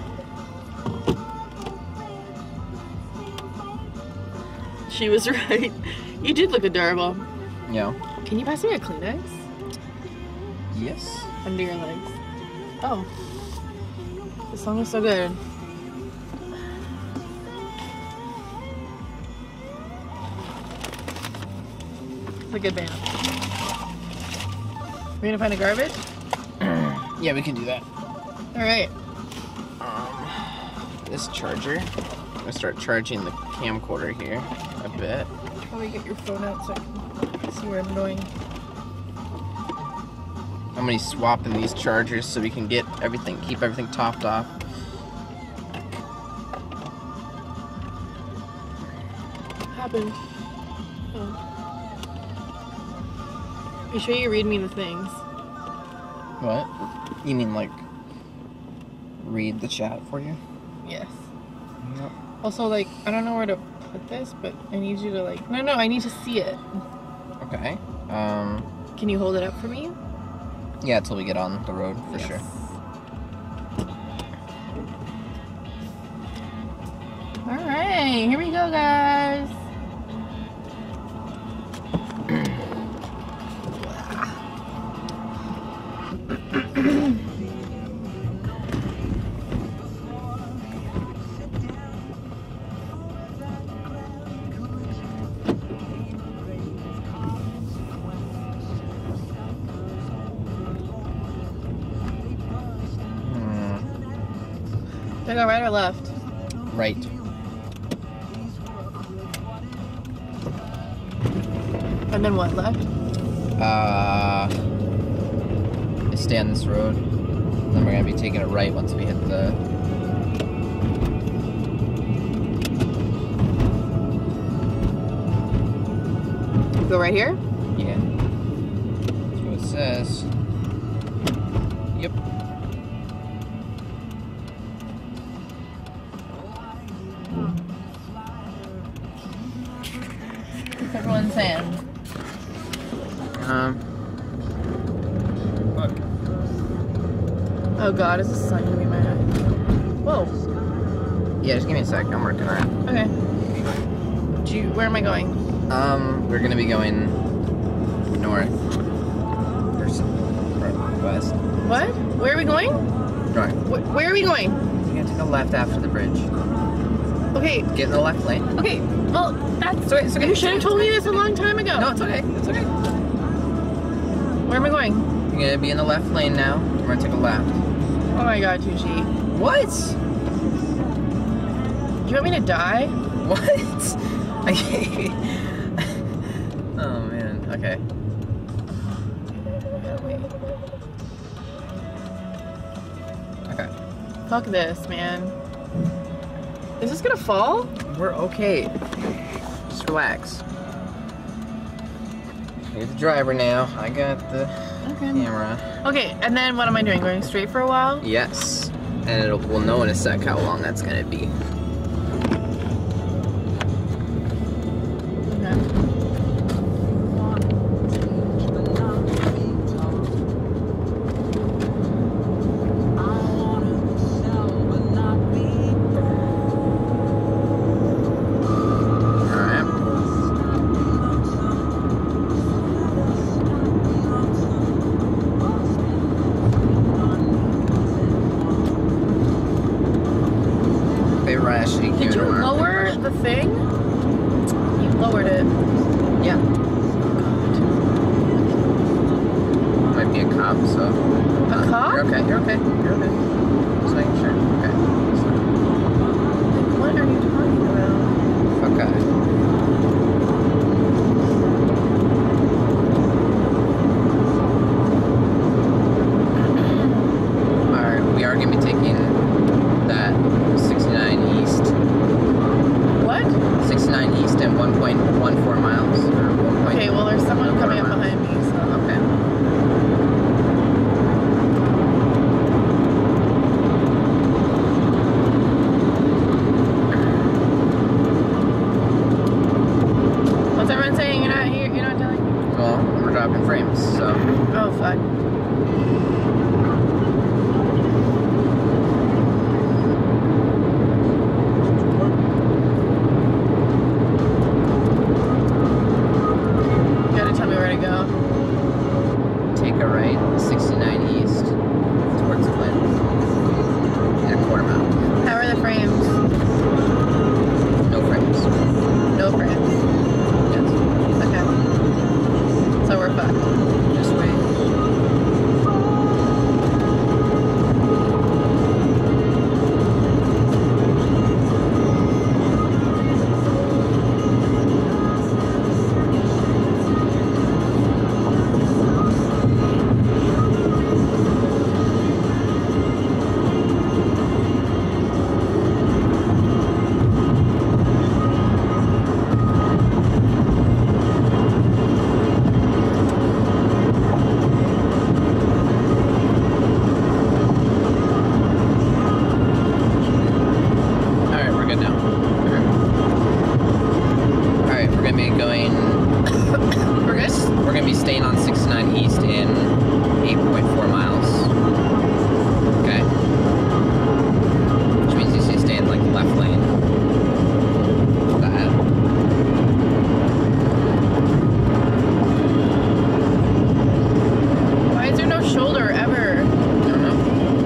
[SPEAKER 1] She was right. You did look adorable.
[SPEAKER 2] Yeah.
[SPEAKER 1] Can you pass me a Kleenex?
[SPEAKER 2] Yes.
[SPEAKER 1] Under your legs. Oh. This song is so good. It's a good band. We're gonna find a garbage?
[SPEAKER 2] Yeah, we can do that.
[SPEAKER 1] Alright.
[SPEAKER 2] This charger. I'm gonna start charging the camcorder here a bit.
[SPEAKER 1] Probably get your phone out so I can see where I'm going.
[SPEAKER 2] I'm gonna be swapping these chargers so we can get everything, keep everything topped off.
[SPEAKER 1] What happened? Oh. Are you sure you read me the things?
[SPEAKER 2] What? You mean like read the chat for you?
[SPEAKER 1] Yes.
[SPEAKER 2] Yep.
[SPEAKER 1] Also, like, I don't know where to put this, but I need you to, like... No, I need to see it.
[SPEAKER 2] Okay.
[SPEAKER 1] Can you hold it up for me?
[SPEAKER 2] Yeah, until we get on the road, for sure.
[SPEAKER 1] Alright, here we go, guys. Do I go right or left?
[SPEAKER 2] Right.
[SPEAKER 1] And then what, left?
[SPEAKER 2] Stay on this road. Then we're gonna be taking it right once we hit the...
[SPEAKER 1] Go right here?
[SPEAKER 2] Yeah. That's what it says. Yep.
[SPEAKER 1] What's everyone saying? Oh god, is this sun gonna be my eye? Whoa.
[SPEAKER 2] Yeah, just give me a sec. I'm working on it.
[SPEAKER 1] Okay. Where am I going?
[SPEAKER 2] We're gonna be going north. Or west.
[SPEAKER 1] What? Where are we going?
[SPEAKER 2] North.
[SPEAKER 1] Where are we going?
[SPEAKER 2] You're gonna take a left after the bridge.
[SPEAKER 1] Okay.
[SPEAKER 2] Get in the left lane.
[SPEAKER 1] Okay. Well, that's...
[SPEAKER 2] It's okay.
[SPEAKER 1] You should have told me this a long time ago.
[SPEAKER 2] No, it's okay. It's okay.
[SPEAKER 1] Where am I going?
[SPEAKER 2] You're gonna be in the left lane now. We're gonna take a left.
[SPEAKER 1] Oh my god, Tucci.
[SPEAKER 2] What?
[SPEAKER 1] Do you want me to die?
[SPEAKER 2] What? Oh man. Okay. Okay.
[SPEAKER 1] Fuck this, man. Is this gonna fall?
[SPEAKER 2] We're okay. Just relax. You're the driver now. I got the camera.
[SPEAKER 1] Okay, and then what am I doing? Going straight for a while?
[SPEAKER 2] Yes. And we'll know in a sec how long that's gonna be.
[SPEAKER 1] Did you lower the thing? You lowered it.
[SPEAKER 2] Yeah. Might be a cop, so.
[SPEAKER 1] A cop?
[SPEAKER 2] You're okay. You're okay. You're okay. Just making sure. Okay.
[SPEAKER 1] What are you talking about?
[SPEAKER 2] Okay. Alright, we are gonna be taking that 69 east.
[SPEAKER 1] What?
[SPEAKER 2] 69 east and 1.14 miles. Or 1.
[SPEAKER 1] Okay, well there's someone coming up behind me, so.
[SPEAKER 2] Okay.
[SPEAKER 1] fuck. You gotta tell me where to go.
[SPEAKER 2] Take a right, 69 east, towards Flint, and a quarter mile.
[SPEAKER 1] How are the frames?
[SPEAKER 2] No frames.
[SPEAKER 1] No frames.
[SPEAKER 2] Yes.
[SPEAKER 1] Okay. So we're fucked.
[SPEAKER 2] Just wait. Alright, we're good now. Alright, we're gonna be going.
[SPEAKER 1] We're good?
[SPEAKER 2] We're gonna be staying on 69 east in 8.4 miles. Okay. Which means you should stay in like the left lane. That.
[SPEAKER 1] Why is there no shoulder ever?
[SPEAKER 2] I don't know.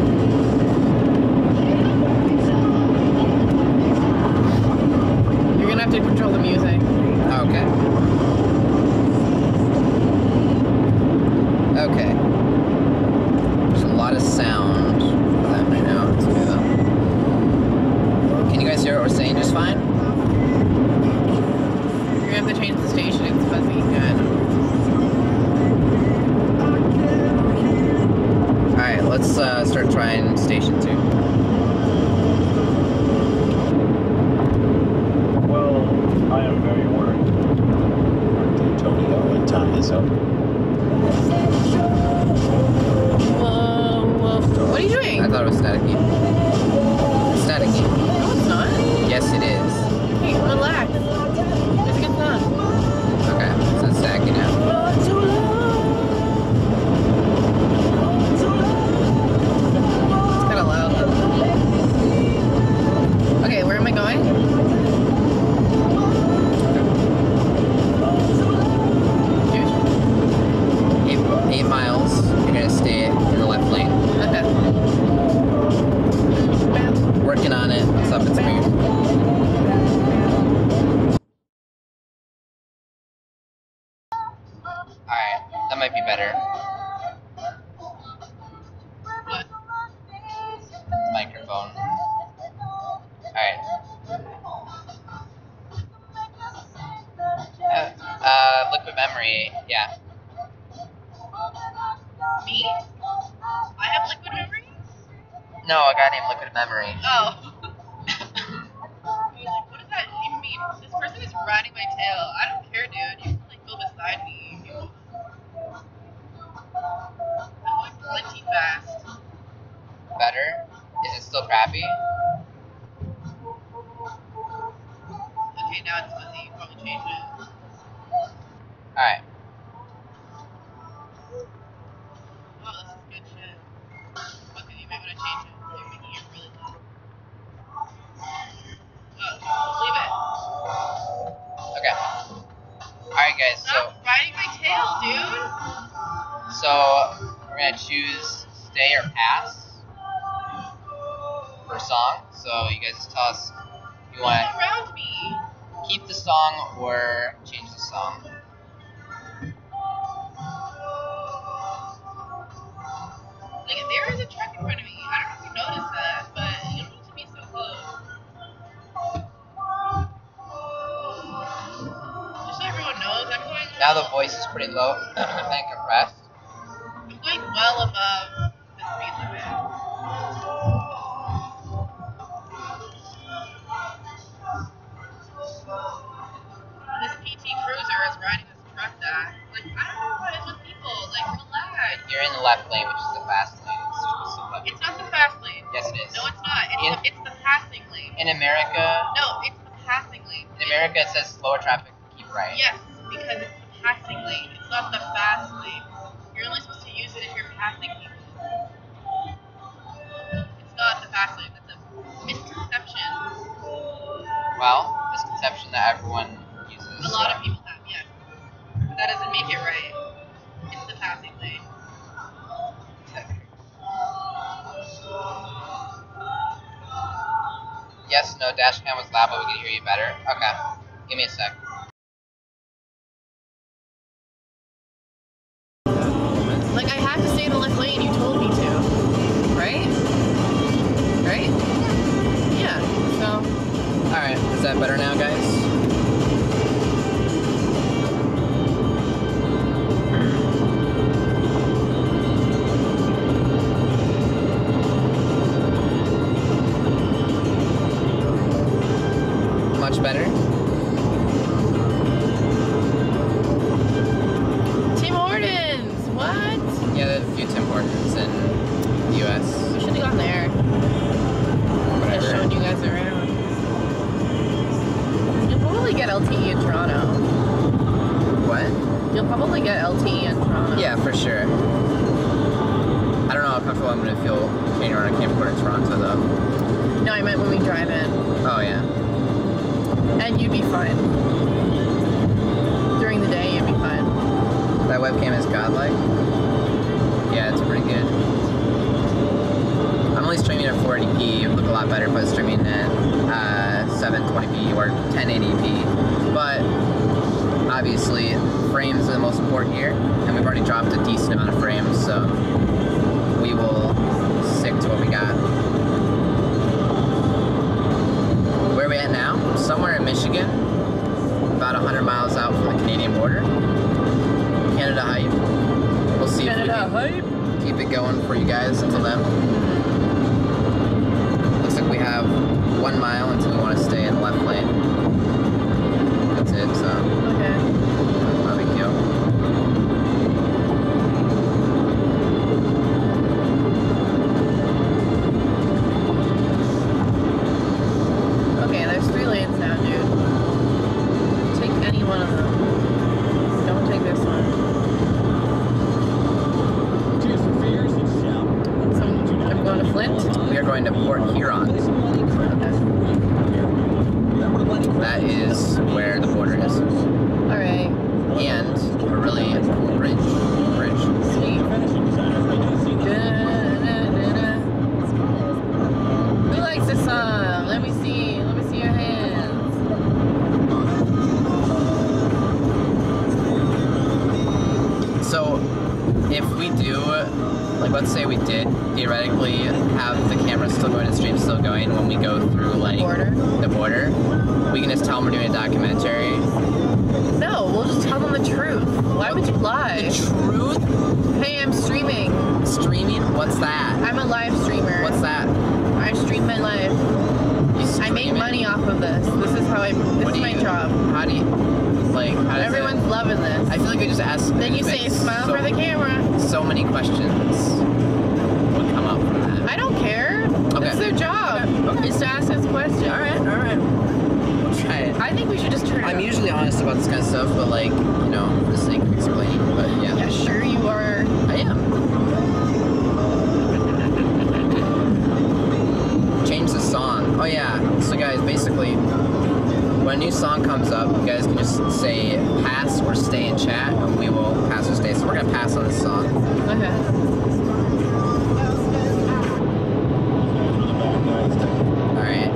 [SPEAKER 1] You're gonna have to control the music.
[SPEAKER 2] Okay. Okay. There's a lot of sound for that right now. Let's do that. Can you guys hear what we're saying just fine?
[SPEAKER 1] You're gonna have to change the station. It's fuzzy. Good.
[SPEAKER 2] Alright, let's start trying station 2.
[SPEAKER 6] Well, I am very worried. Antonio and time is up.
[SPEAKER 1] Whoa. What are you doing?
[SPEAKER 2] I thought it was staticky. Staticky.
[SPEAKER 1] No, it's not.
[SPEAKER 2] Yes, it is.
[SPEAKER 1] Hey, relax. It's a good song.
[SPEAKER 2] Okay, so it's staticky now.
[SPEAKER 1] It's kind of loud. Okay, where am I going? Dude.
[SPEAKER 2] 8 miles. You're gonna stay in the left lane.
[SPEAKER 1] Okay.
[SPEAKER 2] Working on it. What's up? It's weird. Alright, that might be better.
[SPEAKER 1] What?
[SPEAKER 2] Microphone. Alright. Liquid memory, yeah.
[SPEAKER 1] Me? I have liquid memory?
[SPEAKER 2] No, a guy named Liquid Memory.
[SPEAKER 1] Oh. I was like, what does that even mean? This person is riding my tail. I don't care, dude. You can like go beside me if you want. I'm going plenty fast.
[SPEAKER 2] Better? Is it still crappy?
[SPEAKER 1] Okay, now it's fuzzy. You can probably change it.
[SPEAKER 2] Alright.
[SPEAKER 1] Oh, this is good shit. Okay, you might want to change it. You're making it really loud. Oh, leave it.
[SPEAKER 2] Okay. Alright guys,
[SPEAKER 1] Stop riding my tail, dude.
[SPEAKER 2] so we're gonna choose stay or pass for song. So you guys just tell us if you want
[SPEAKER 1] Look around me.
[SPEAKER 2] to keep the song or change the song.
[SPEAKER 1] Like, there is a truck in front of me. I don't know if you noticed that, but you don't need to be so close. Just so everyone knows, I'm going.
[SPEAKER 2] Now the voice is pretty low and compressed.
[SPEAKER 1] I'm going well above the speed limit. This PT Cruiser is riding this truck that, like, I don't know what is with people. Like, relax.
[SPEAKER 2] You're in the left lane, which is the fast lane. It's supposed to be-
[SPEAKER 1] It's not the fast lane.
[SPEAKER 2] Yes, it is.
[SPEAKER 1] No, it's not. It's the passing lane.
[SPEAKER 2] In America,
[SPEAKER 1] No, it's the passing lane.
[SPEAKER 2] it says slower traffic, keep right.
[SPEAKER 1] Yes, because it's the passing lane. It's not the fast lane. You're only supposed to use it passing people. It's not the fast lane. That's a misconception.
[SPEAKER 2] Well, misconception that everyone uses.
[SPEAKER 1] A lot of people have, yes. But that doesn't make it right. It's the passing lane.
[SPEAKER 2] Yes, no, dash cam was loud, but we can hear you better. Okay, give me a sec.
[SPEAKER 1] Like, I have to stay in the left lane, you told me to. Right? Right? Yeah, so.
[SPEAKER 2] Alright, is that better now, guys? Much better?
[SPEAKER 1] Tim Hortons! What?
[SPEAKER 2] Yeah, there's a few Tim Hortons in the US.
[SPEAKER 1] We should have gone there.
[SPEAKER 2] Whatever.
[SPEAKER 1] Just showing you guys around. You'll probably get LTE in Toronto.
[SPEAKER 2] What?
[SPEAKER 1] You'll probably get LTE in Toronto.
[SPEAKER 2] Yeah, for sure. I don't know how comfortable I'm going to feel getting around a camcorder in Toronto, though.
[SPEAKER 1] No, I meant when we drive in.
[SPEAKER 2] Oh, yeah.
[SPEAKER 1] And you'd be fine. During the day, you'd be fine.
[SPEAKER 2] That webcam is godlike? Yeah, it's pretty good. I'm only streaming at 480p. It would look a lot better if I was streaming at 720p or 1080p. But, obviously, frames are the most important here. And we've already dropped a decent amount of frames, so we will stick to what we got. Where are we at now? Somewhere in Michigan, about 100 miles out from the Canadian border. Canada hype. We'll see if we can keep it going for you guys until then. Looks like we have 1 mile until we want to stay in the left lane. That's it, so.
[SPEAKER 1] Okay.
[SPEAKER 2] No big deal.
[SPEAKER 1] Okay, there's 3 lanes now, dude. Take any one of them. Don't take this one. So, I'm going to Flint.
[SPEAKER 2] We are going to Port Huron. That is where the border is.
[SPEAKER 1] Alright.
[SPEAKER 2] And a really cool bridge.
[SPEAKER 1] Sweet. Who likes this song? Let me see. Let me see your hands.
[SPEAKER 2] So, if we do, like, let's say we did theoretically have the camera still going and stream still going when we go through, like, the border, we can just tell them we're doing a documentary.
[SPEAKER 1] No, we'll just tell them the truth. Why would you lie?
[SPEAKER 2] The truth?
[SPEAKER 1] Hey, I'm streaming.
[SPEAKER 2] Streaming? What's that?
[SPEAKER 1] I'm a live streamer.
[SPEAKER 2] What's that?
[SPEAKER 1] I stream my life. I make money off of this. This is how this is my job.
[SPEAKER 2] How do you, like, how does
[SPEAKER 1] Everyone's loving this.
[SPEAKER 2] I feel like we just asked.
[SPEAKER 1] Then you say, smile for the camera.
[SPEAKER 2] So many questions would come up from that.
[SPEAKER 1] I don't care.
[SPEAKER 2] Okay.
[SPEAKER 1] That's their job.
[SPEAKER 2] Okay.
[SPEAKER 1] Is to ask us questions.
[SPEAKER 2] Alright. We'll try it.
[SPEAKER 1] I think we should just turn it
[SPEAKER 2] I'm
[SPEAKER 1] up.
[SPEAKER 2] usually honest about this kind of stuff, but, like, you know, for the sake of explaining, but yeah.
[SPEAKER 1] Yeah, sure you are.
[SPEAKER 2] I am. Change the song. Oh yeah. So guys, basically, when a new song comes up, you guys can just say pass or stay in chat, and we will pass or stay. So we're gonna pass on this song.
[SPEAKER 1] Okay.
[SPEAKER 2] All right.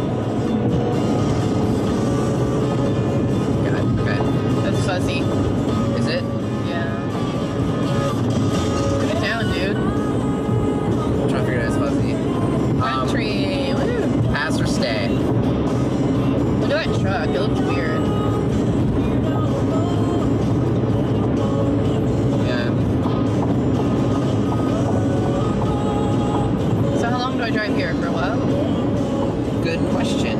[SPEAKER 2] Good. Okay.
[SPEAKER 1] That's fuzzy.
[SPEAKER 2] Is it?
[SPEAKER 1] Yeah. Put it down, dude.
[SPEAKER 2] I'm trying to figure it out. It's fuzzy.
[SPEAKER 1] Country. Woo.
[SPEAKER 2] Pass or stay.
[SPEAKER 1] Look at that truck. It looks weird.
[SPEAKER 2] Yeah.
[SPEAKER 1] So how long do I drive here? For a while?
[SPEAKER 2] Good question.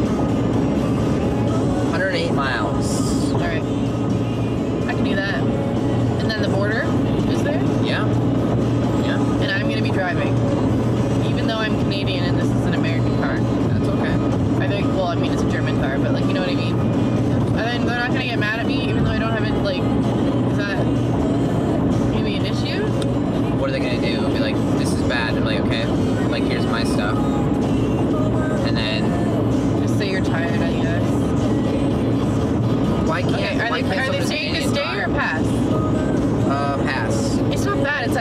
[SPEAKER 2] 108 miles.
[SPEAKER 1] Alright. I can do that. And then the border is there?
[SPEAKER 2] Yeah. Yeah.
[SPEAKER 1] And I'm gonna be driving. Even though I'm Canadian and this is an American car.
[SPEAKER 2] That's okay.
[SPEAKER 1] I think, well, I mean, it's a German car, but, like, you know what I mean? And then they're not gonna get mad at me, even though I don't have it, like, is that maybe an issue?
[SPEAKER 2] What are they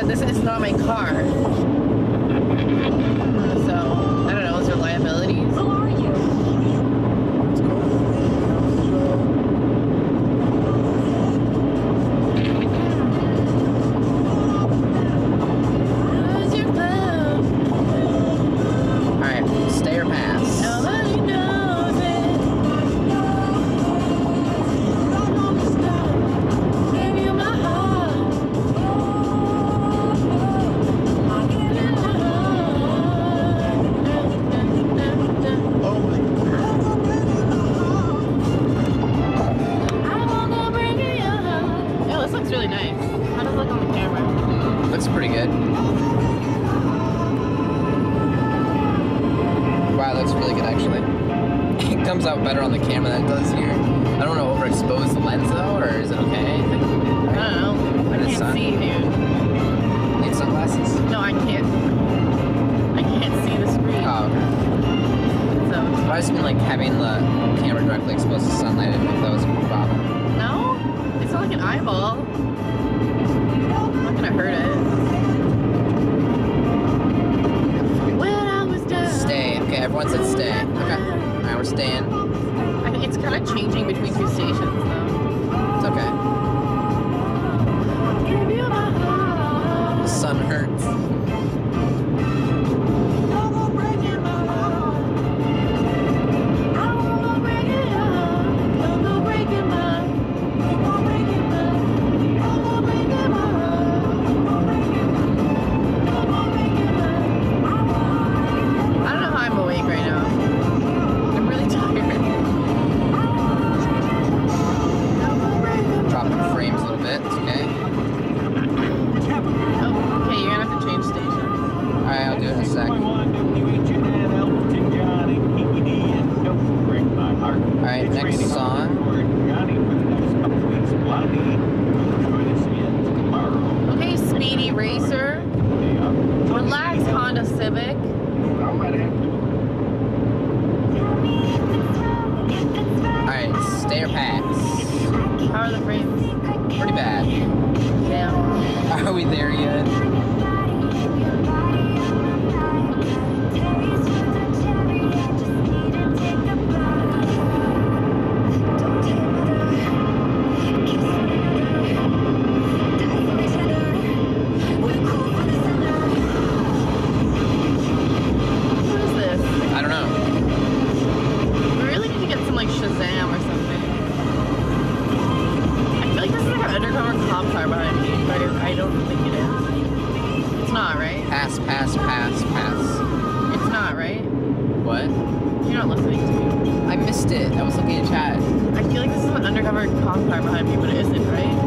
[SPEAKER 1] but this is not my car. So, I don't know, is there liabilities?
[SPEAKER 4] Who are you?
[SPEAKER 2] Alright, stay or pass?
[SPEAKER 1] Nobody knows it. Give you my heart. Oh, this looks really nice. How does it look on the camera?
[SPEAKER 2] Looks pretty good. Wow, it looks really good actually. It comes out better on the camera than it does here. I don't want to overexpose the lens though, or is it okay?
[SPEAKER 1] I don't know. I can't see, dude.
[SPEAKER 2] Need sunglasses?
[SPEAKER 1] No, I can't. I can't see the screen.
[SPEAKER 2] Oh, okay.
[SPEAKER 1] So,
[SPEAKER 2] I just mean like having the camera directly exposed to sunlight, I didn't know if that was a problem.
[SPEAKER 1] no, it's not like an eyeball. I'm not gonna hurt it. When I was down.
[SPEAKER 2] Stay. Okay, everyone said stay. Okay. Alright, we're staying.
[SPEAKER 1] I think it's kind of changing between two stations, though.
[SPEAKER 2] It's okay.
[SPEAKER 1] Give you my heart.
[SPEAKER 2] The sun hurts.
[SPEAKER 1] I don't know how I'm awake right now. I'm really tired.
[SPEAKER 2] Dropping frames a little bit. It's okay.
[SPEAKER 1] Oh, okay, you're gonna have to change stations.
[SPEAKER 2] Alright, I'll do it in a sec. Alright, next song.
[SPEAKER 1] Okay, Speedy Racer. Relax, Honda Civic.
[SPEAKER 2] Alright, stay or pass?
[SPEAKER 1] How are the frames?
[SPEAKER 2] Pretty bad.
[SPEAKER 1] Damn.
[SPEAKER 2] Are we there yet?
[SPEAKER 1] What is this?
[SPEAKER 2] I don't know.
[SPEAKER 1] We really need to get some like Shazam or something. I feel like this is like an undercover cop car behind me, but I don't think it is. It's not, right?
[SPEAKER 2] Pass, pass, pass, pass.
[SPEAKER 1] It's not, right?
[SPEAKER 2] What?
[SPEAKER 1] You're not listening to me.
[SPEAKER 2] I missed it. I was looking at chat.
[SPEAKER 1] I feel like this is an undercover cop car behind me, but it isn't, right?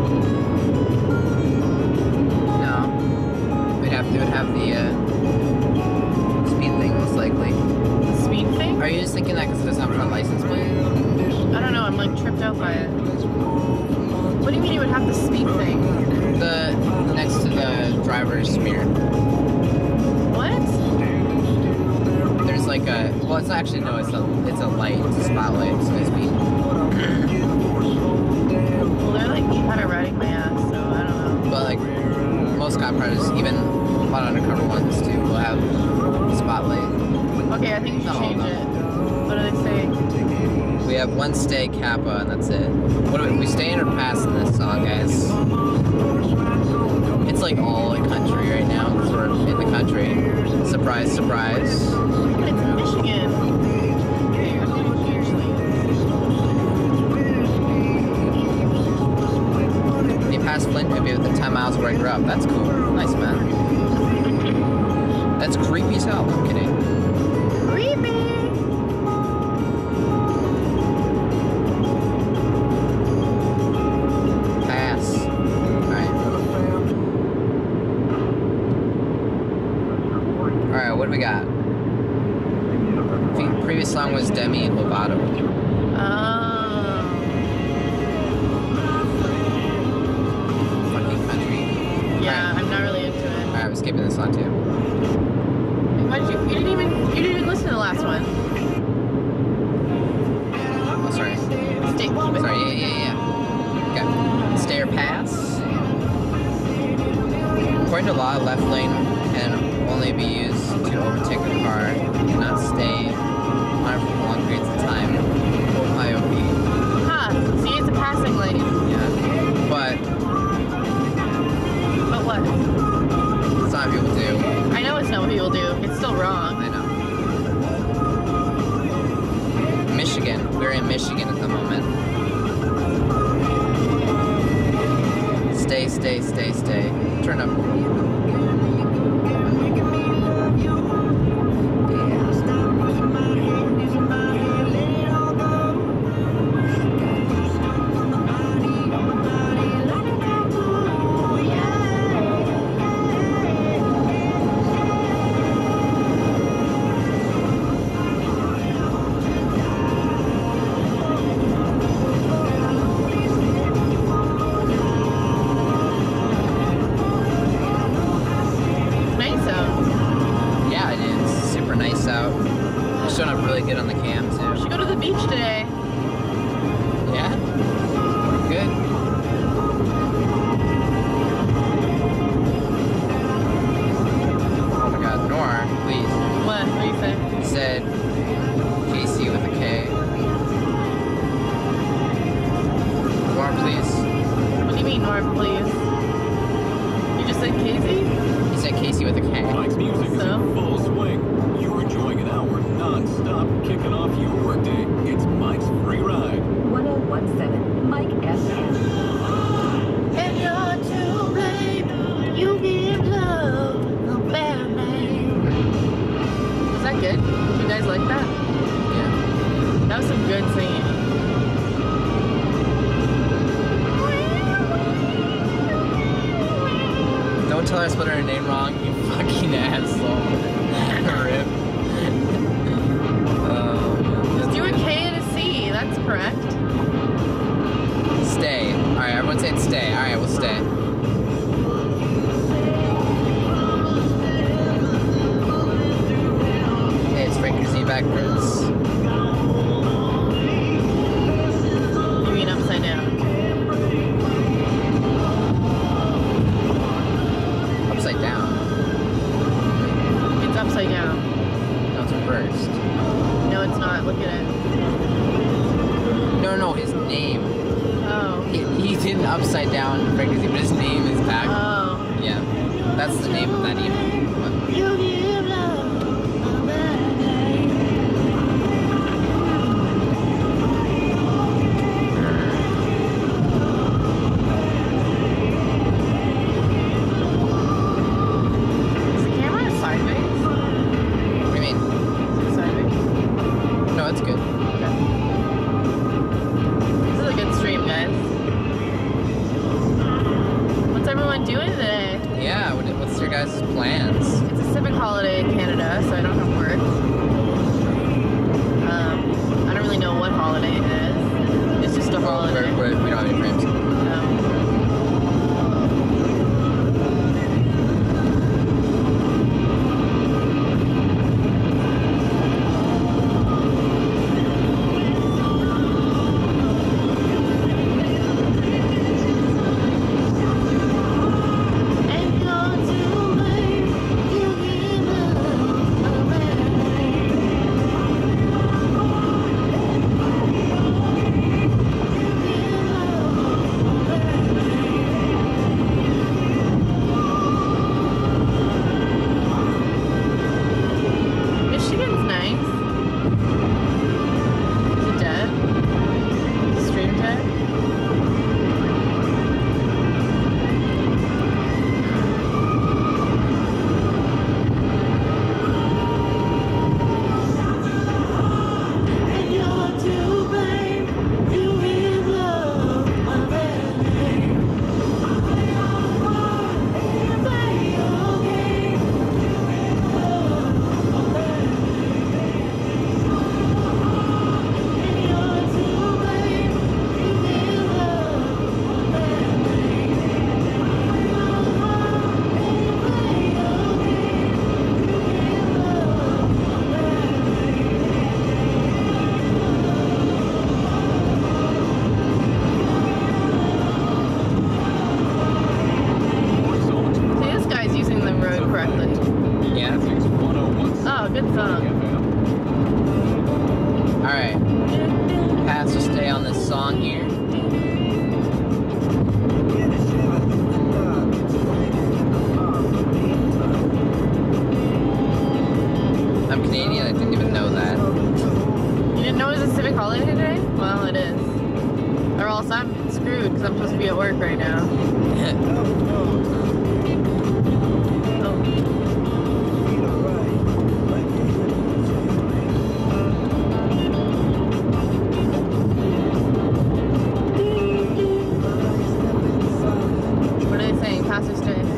[SPEAKER 2] No. It would have the speed thing most likely.
[SPEAKER 1] The speed thing?
[SPEAKER 2] Are you just thinking that because it doesn't have a front license plate?
[SPEAKER 1] I don't know, I'm like tripped out by it. What do you mean it would have the speed thing?
[SPEAKER 2] The next to the driver's mirror.
[SPEAKER 1] What?
[SPEAKER 2] There's like a it's actually no, it's a light, it's a spotlight, so to speak.
[SPEAKER 1] Well, they're like kind of riding my ass, so I don't know.
[SPEAKER 2] But like most cop cars, even a lot of undercover ones too, will have spotlight.
[SPEAKER 1] Okay, I think you should change it. What do they say?
[SPEAKER 2] We have one stay Kappa and that's it. What are we staying or passing this song, guys? It's like all in country right now because we're in the country. Surprise, surprise.
[SPEAKER 1] But it's Michigan.
[SPEAKER 2] You passed Flint maybe with the 10 miles where I grew up. That's cool. Nice, man. That's creepy as hell. I'm kidding.
[SPEAKER 1] Creepy!
[SPEAKER 2] Pass. Alright. Alright, what do we got? The previous song was Demi and Lovato. Fucking country.
[SPEAKER 1] Yeah, I'm not really into it.
[SPEAKER 2] Alright, I'm skipping this song too.
[SPEAKER 1] Why did you didn't even listen to the last one.
[SPEAKER 2] Oh, sorry.
[SPEAKER 1] Stay,
[SPEAKER 2] Sorry, yeah. Okay. Stay or pass? According a law, left lane can only be used to overtake a car, cannot stay on it for long periods of time. IOP.
[SPEAKER 1] Huh, see, it's a passing lane.
[SPEAKER 2] Yeah. But
[SPEAKER 1] what?
[SPEAKER 2] It's not what people do.
[SPEAKER 1] I know it's not what people do. It's still wrong.
[SPEAKER 2] I know. Michigan. We're in Michigan at the moment. Stay. Turn up. Showing up really good on the cam too.
[SPEAKER 1] We should go to the beach today.
[SPEAKER 2] Yeah? Good. Oh my god, Nora, please.
[SPEAKER 1] What? What do you say?
[SPEAKER 2] You said Casey with a K. Nora, please.
[SPEAKER 1] What do you mean, Nora, please? You just said Casey?
[SPEAKER 2] You said Casey with a K.
[SPEAKER 6] Mike's music is in full swing. You're enjoying an hour non-stop, kicking off your workday. It's Mike's Free Ride.
[SPEAKER 4] 1017 Mike FM.
[SPEAKER 1] And you're to blame. You give love a bad name. Was that good? You guys like that?
[SPEAKER 2] Yeah.
[SPEAKER 1] That was some good singing.
[SPEAKER 2] Don't tell her I spelled her name wrong, you fucking asshole. Rip.
[SPEAKER 1] Just do a K and a C, that's correct.
[SPEAKER 2] Stay. Alright, everyone said stay. Alright, we'll stay. Hey, it's Breaker Z backwards.
[SPEAKER 1] You mean upside down?
[SPEAKER 2] Upside down.
[SPEAKER 1] It's upside down.
[SPEAKER 2] No, it's reversed.
[SPEAKER 1] No, it's not. Look at it.
[SPEAKER 2] No, his name.
[SPEAKER 1] Oh.
[SPEAKER 2] He's in upside down Breaker Z, but his name is back.
[SPEAKER 1] Oh.
[SPEAKER 2] Yeah. That's the name of that email.
[SPEAKER 1] You give love a bad name. Is the camera sideways?
[SPEAKER 2] What do you mean?
[SPEAKER 1] Is it sideways?
[SPEAKER 2] No, it's good.
[SPEAKER 1] Okay. This is a good stream, guys. What's everyone doing today?
[SPEAKER 2] Yeah, what's your guys' plans?
[SPEAKER 1] It's a civic holiday in Canada, so I don't have work. I don't really know what holiday it is. It's just a holiday.
[SPEAKER 2] We don't have any frames.
[SPEAKER 1] No. And you're to blame. You give love road correctly.
[SPEAKER 2] Yeah.
[SPEAKER 1] Oh, good song.
[SPEAKER 2] Alright. Pass or stay on this song here. I'm Canadian, I didn't even know that.
[SPEAKER 1] You didn't know it was a civic holiday today? Well, it is. Or else I'm screwed because I'm supposed to be at work right now. What are they saying? Pass or stay?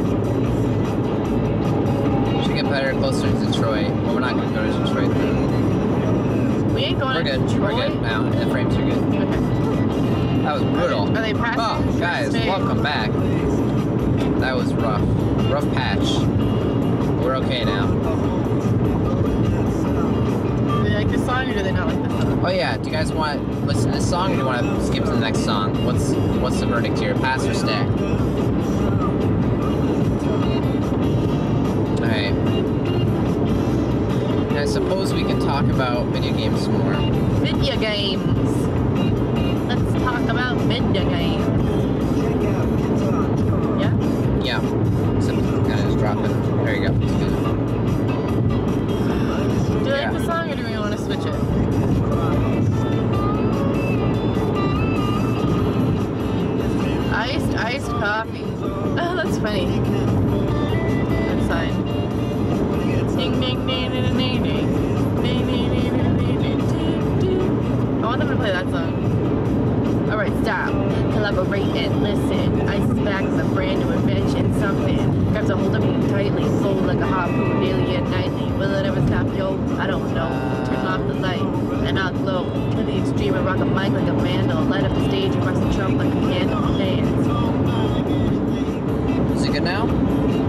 [SPEAKER 2] Should get better closer to Detroit. Well, we're not going to go to Detroit though.
[SPEAKER 1] We ain't going to Detroit.
[SPEAKER 2] We're good now. The frames are good.
[SPEAKER 1] Okay.
[SPEAKER 2] That was brutal.
[SPEAKER 1] Are they passing?
[SPEAKER 2] Oh, guys, welcome back. That was rough. Rough patch. We're okay now.
[SPEAKER 1] Do they like this song or do they not like this song?
[SPEAKER 2] Oh yeah, do you guys want to listen to this song or do you want to skip to the next song? What's the verdict here? Pass or stay? Alright. I suppose we can talk about video games some more.
[SPEAKER 1] Video games. Let's talk about video games. Yeah?
[SPEAKER 2] Yeah. So kind of just drop it. There you go.
[SPEAKER 1] Do you like the song or do we want to switch it? Iced coffee. Oh, that's funny. That's fine. Ding ding ding ding ding ding. Ding ding ding ding ding ding ding. I want them to play that song. Alright, stop. Collaborate and listen. Ice is back with a brand new invention. Something grabs a hold of me tightly. Flow like a harpoon daily and nightly. Will it ever stop, yo? I don't know. Turn off the light and I'll glow to the extreme and rock a mic like a vandal. Light up the stage and press the trump like a candle. Dance.
[SPEAKER 2] Is it good now?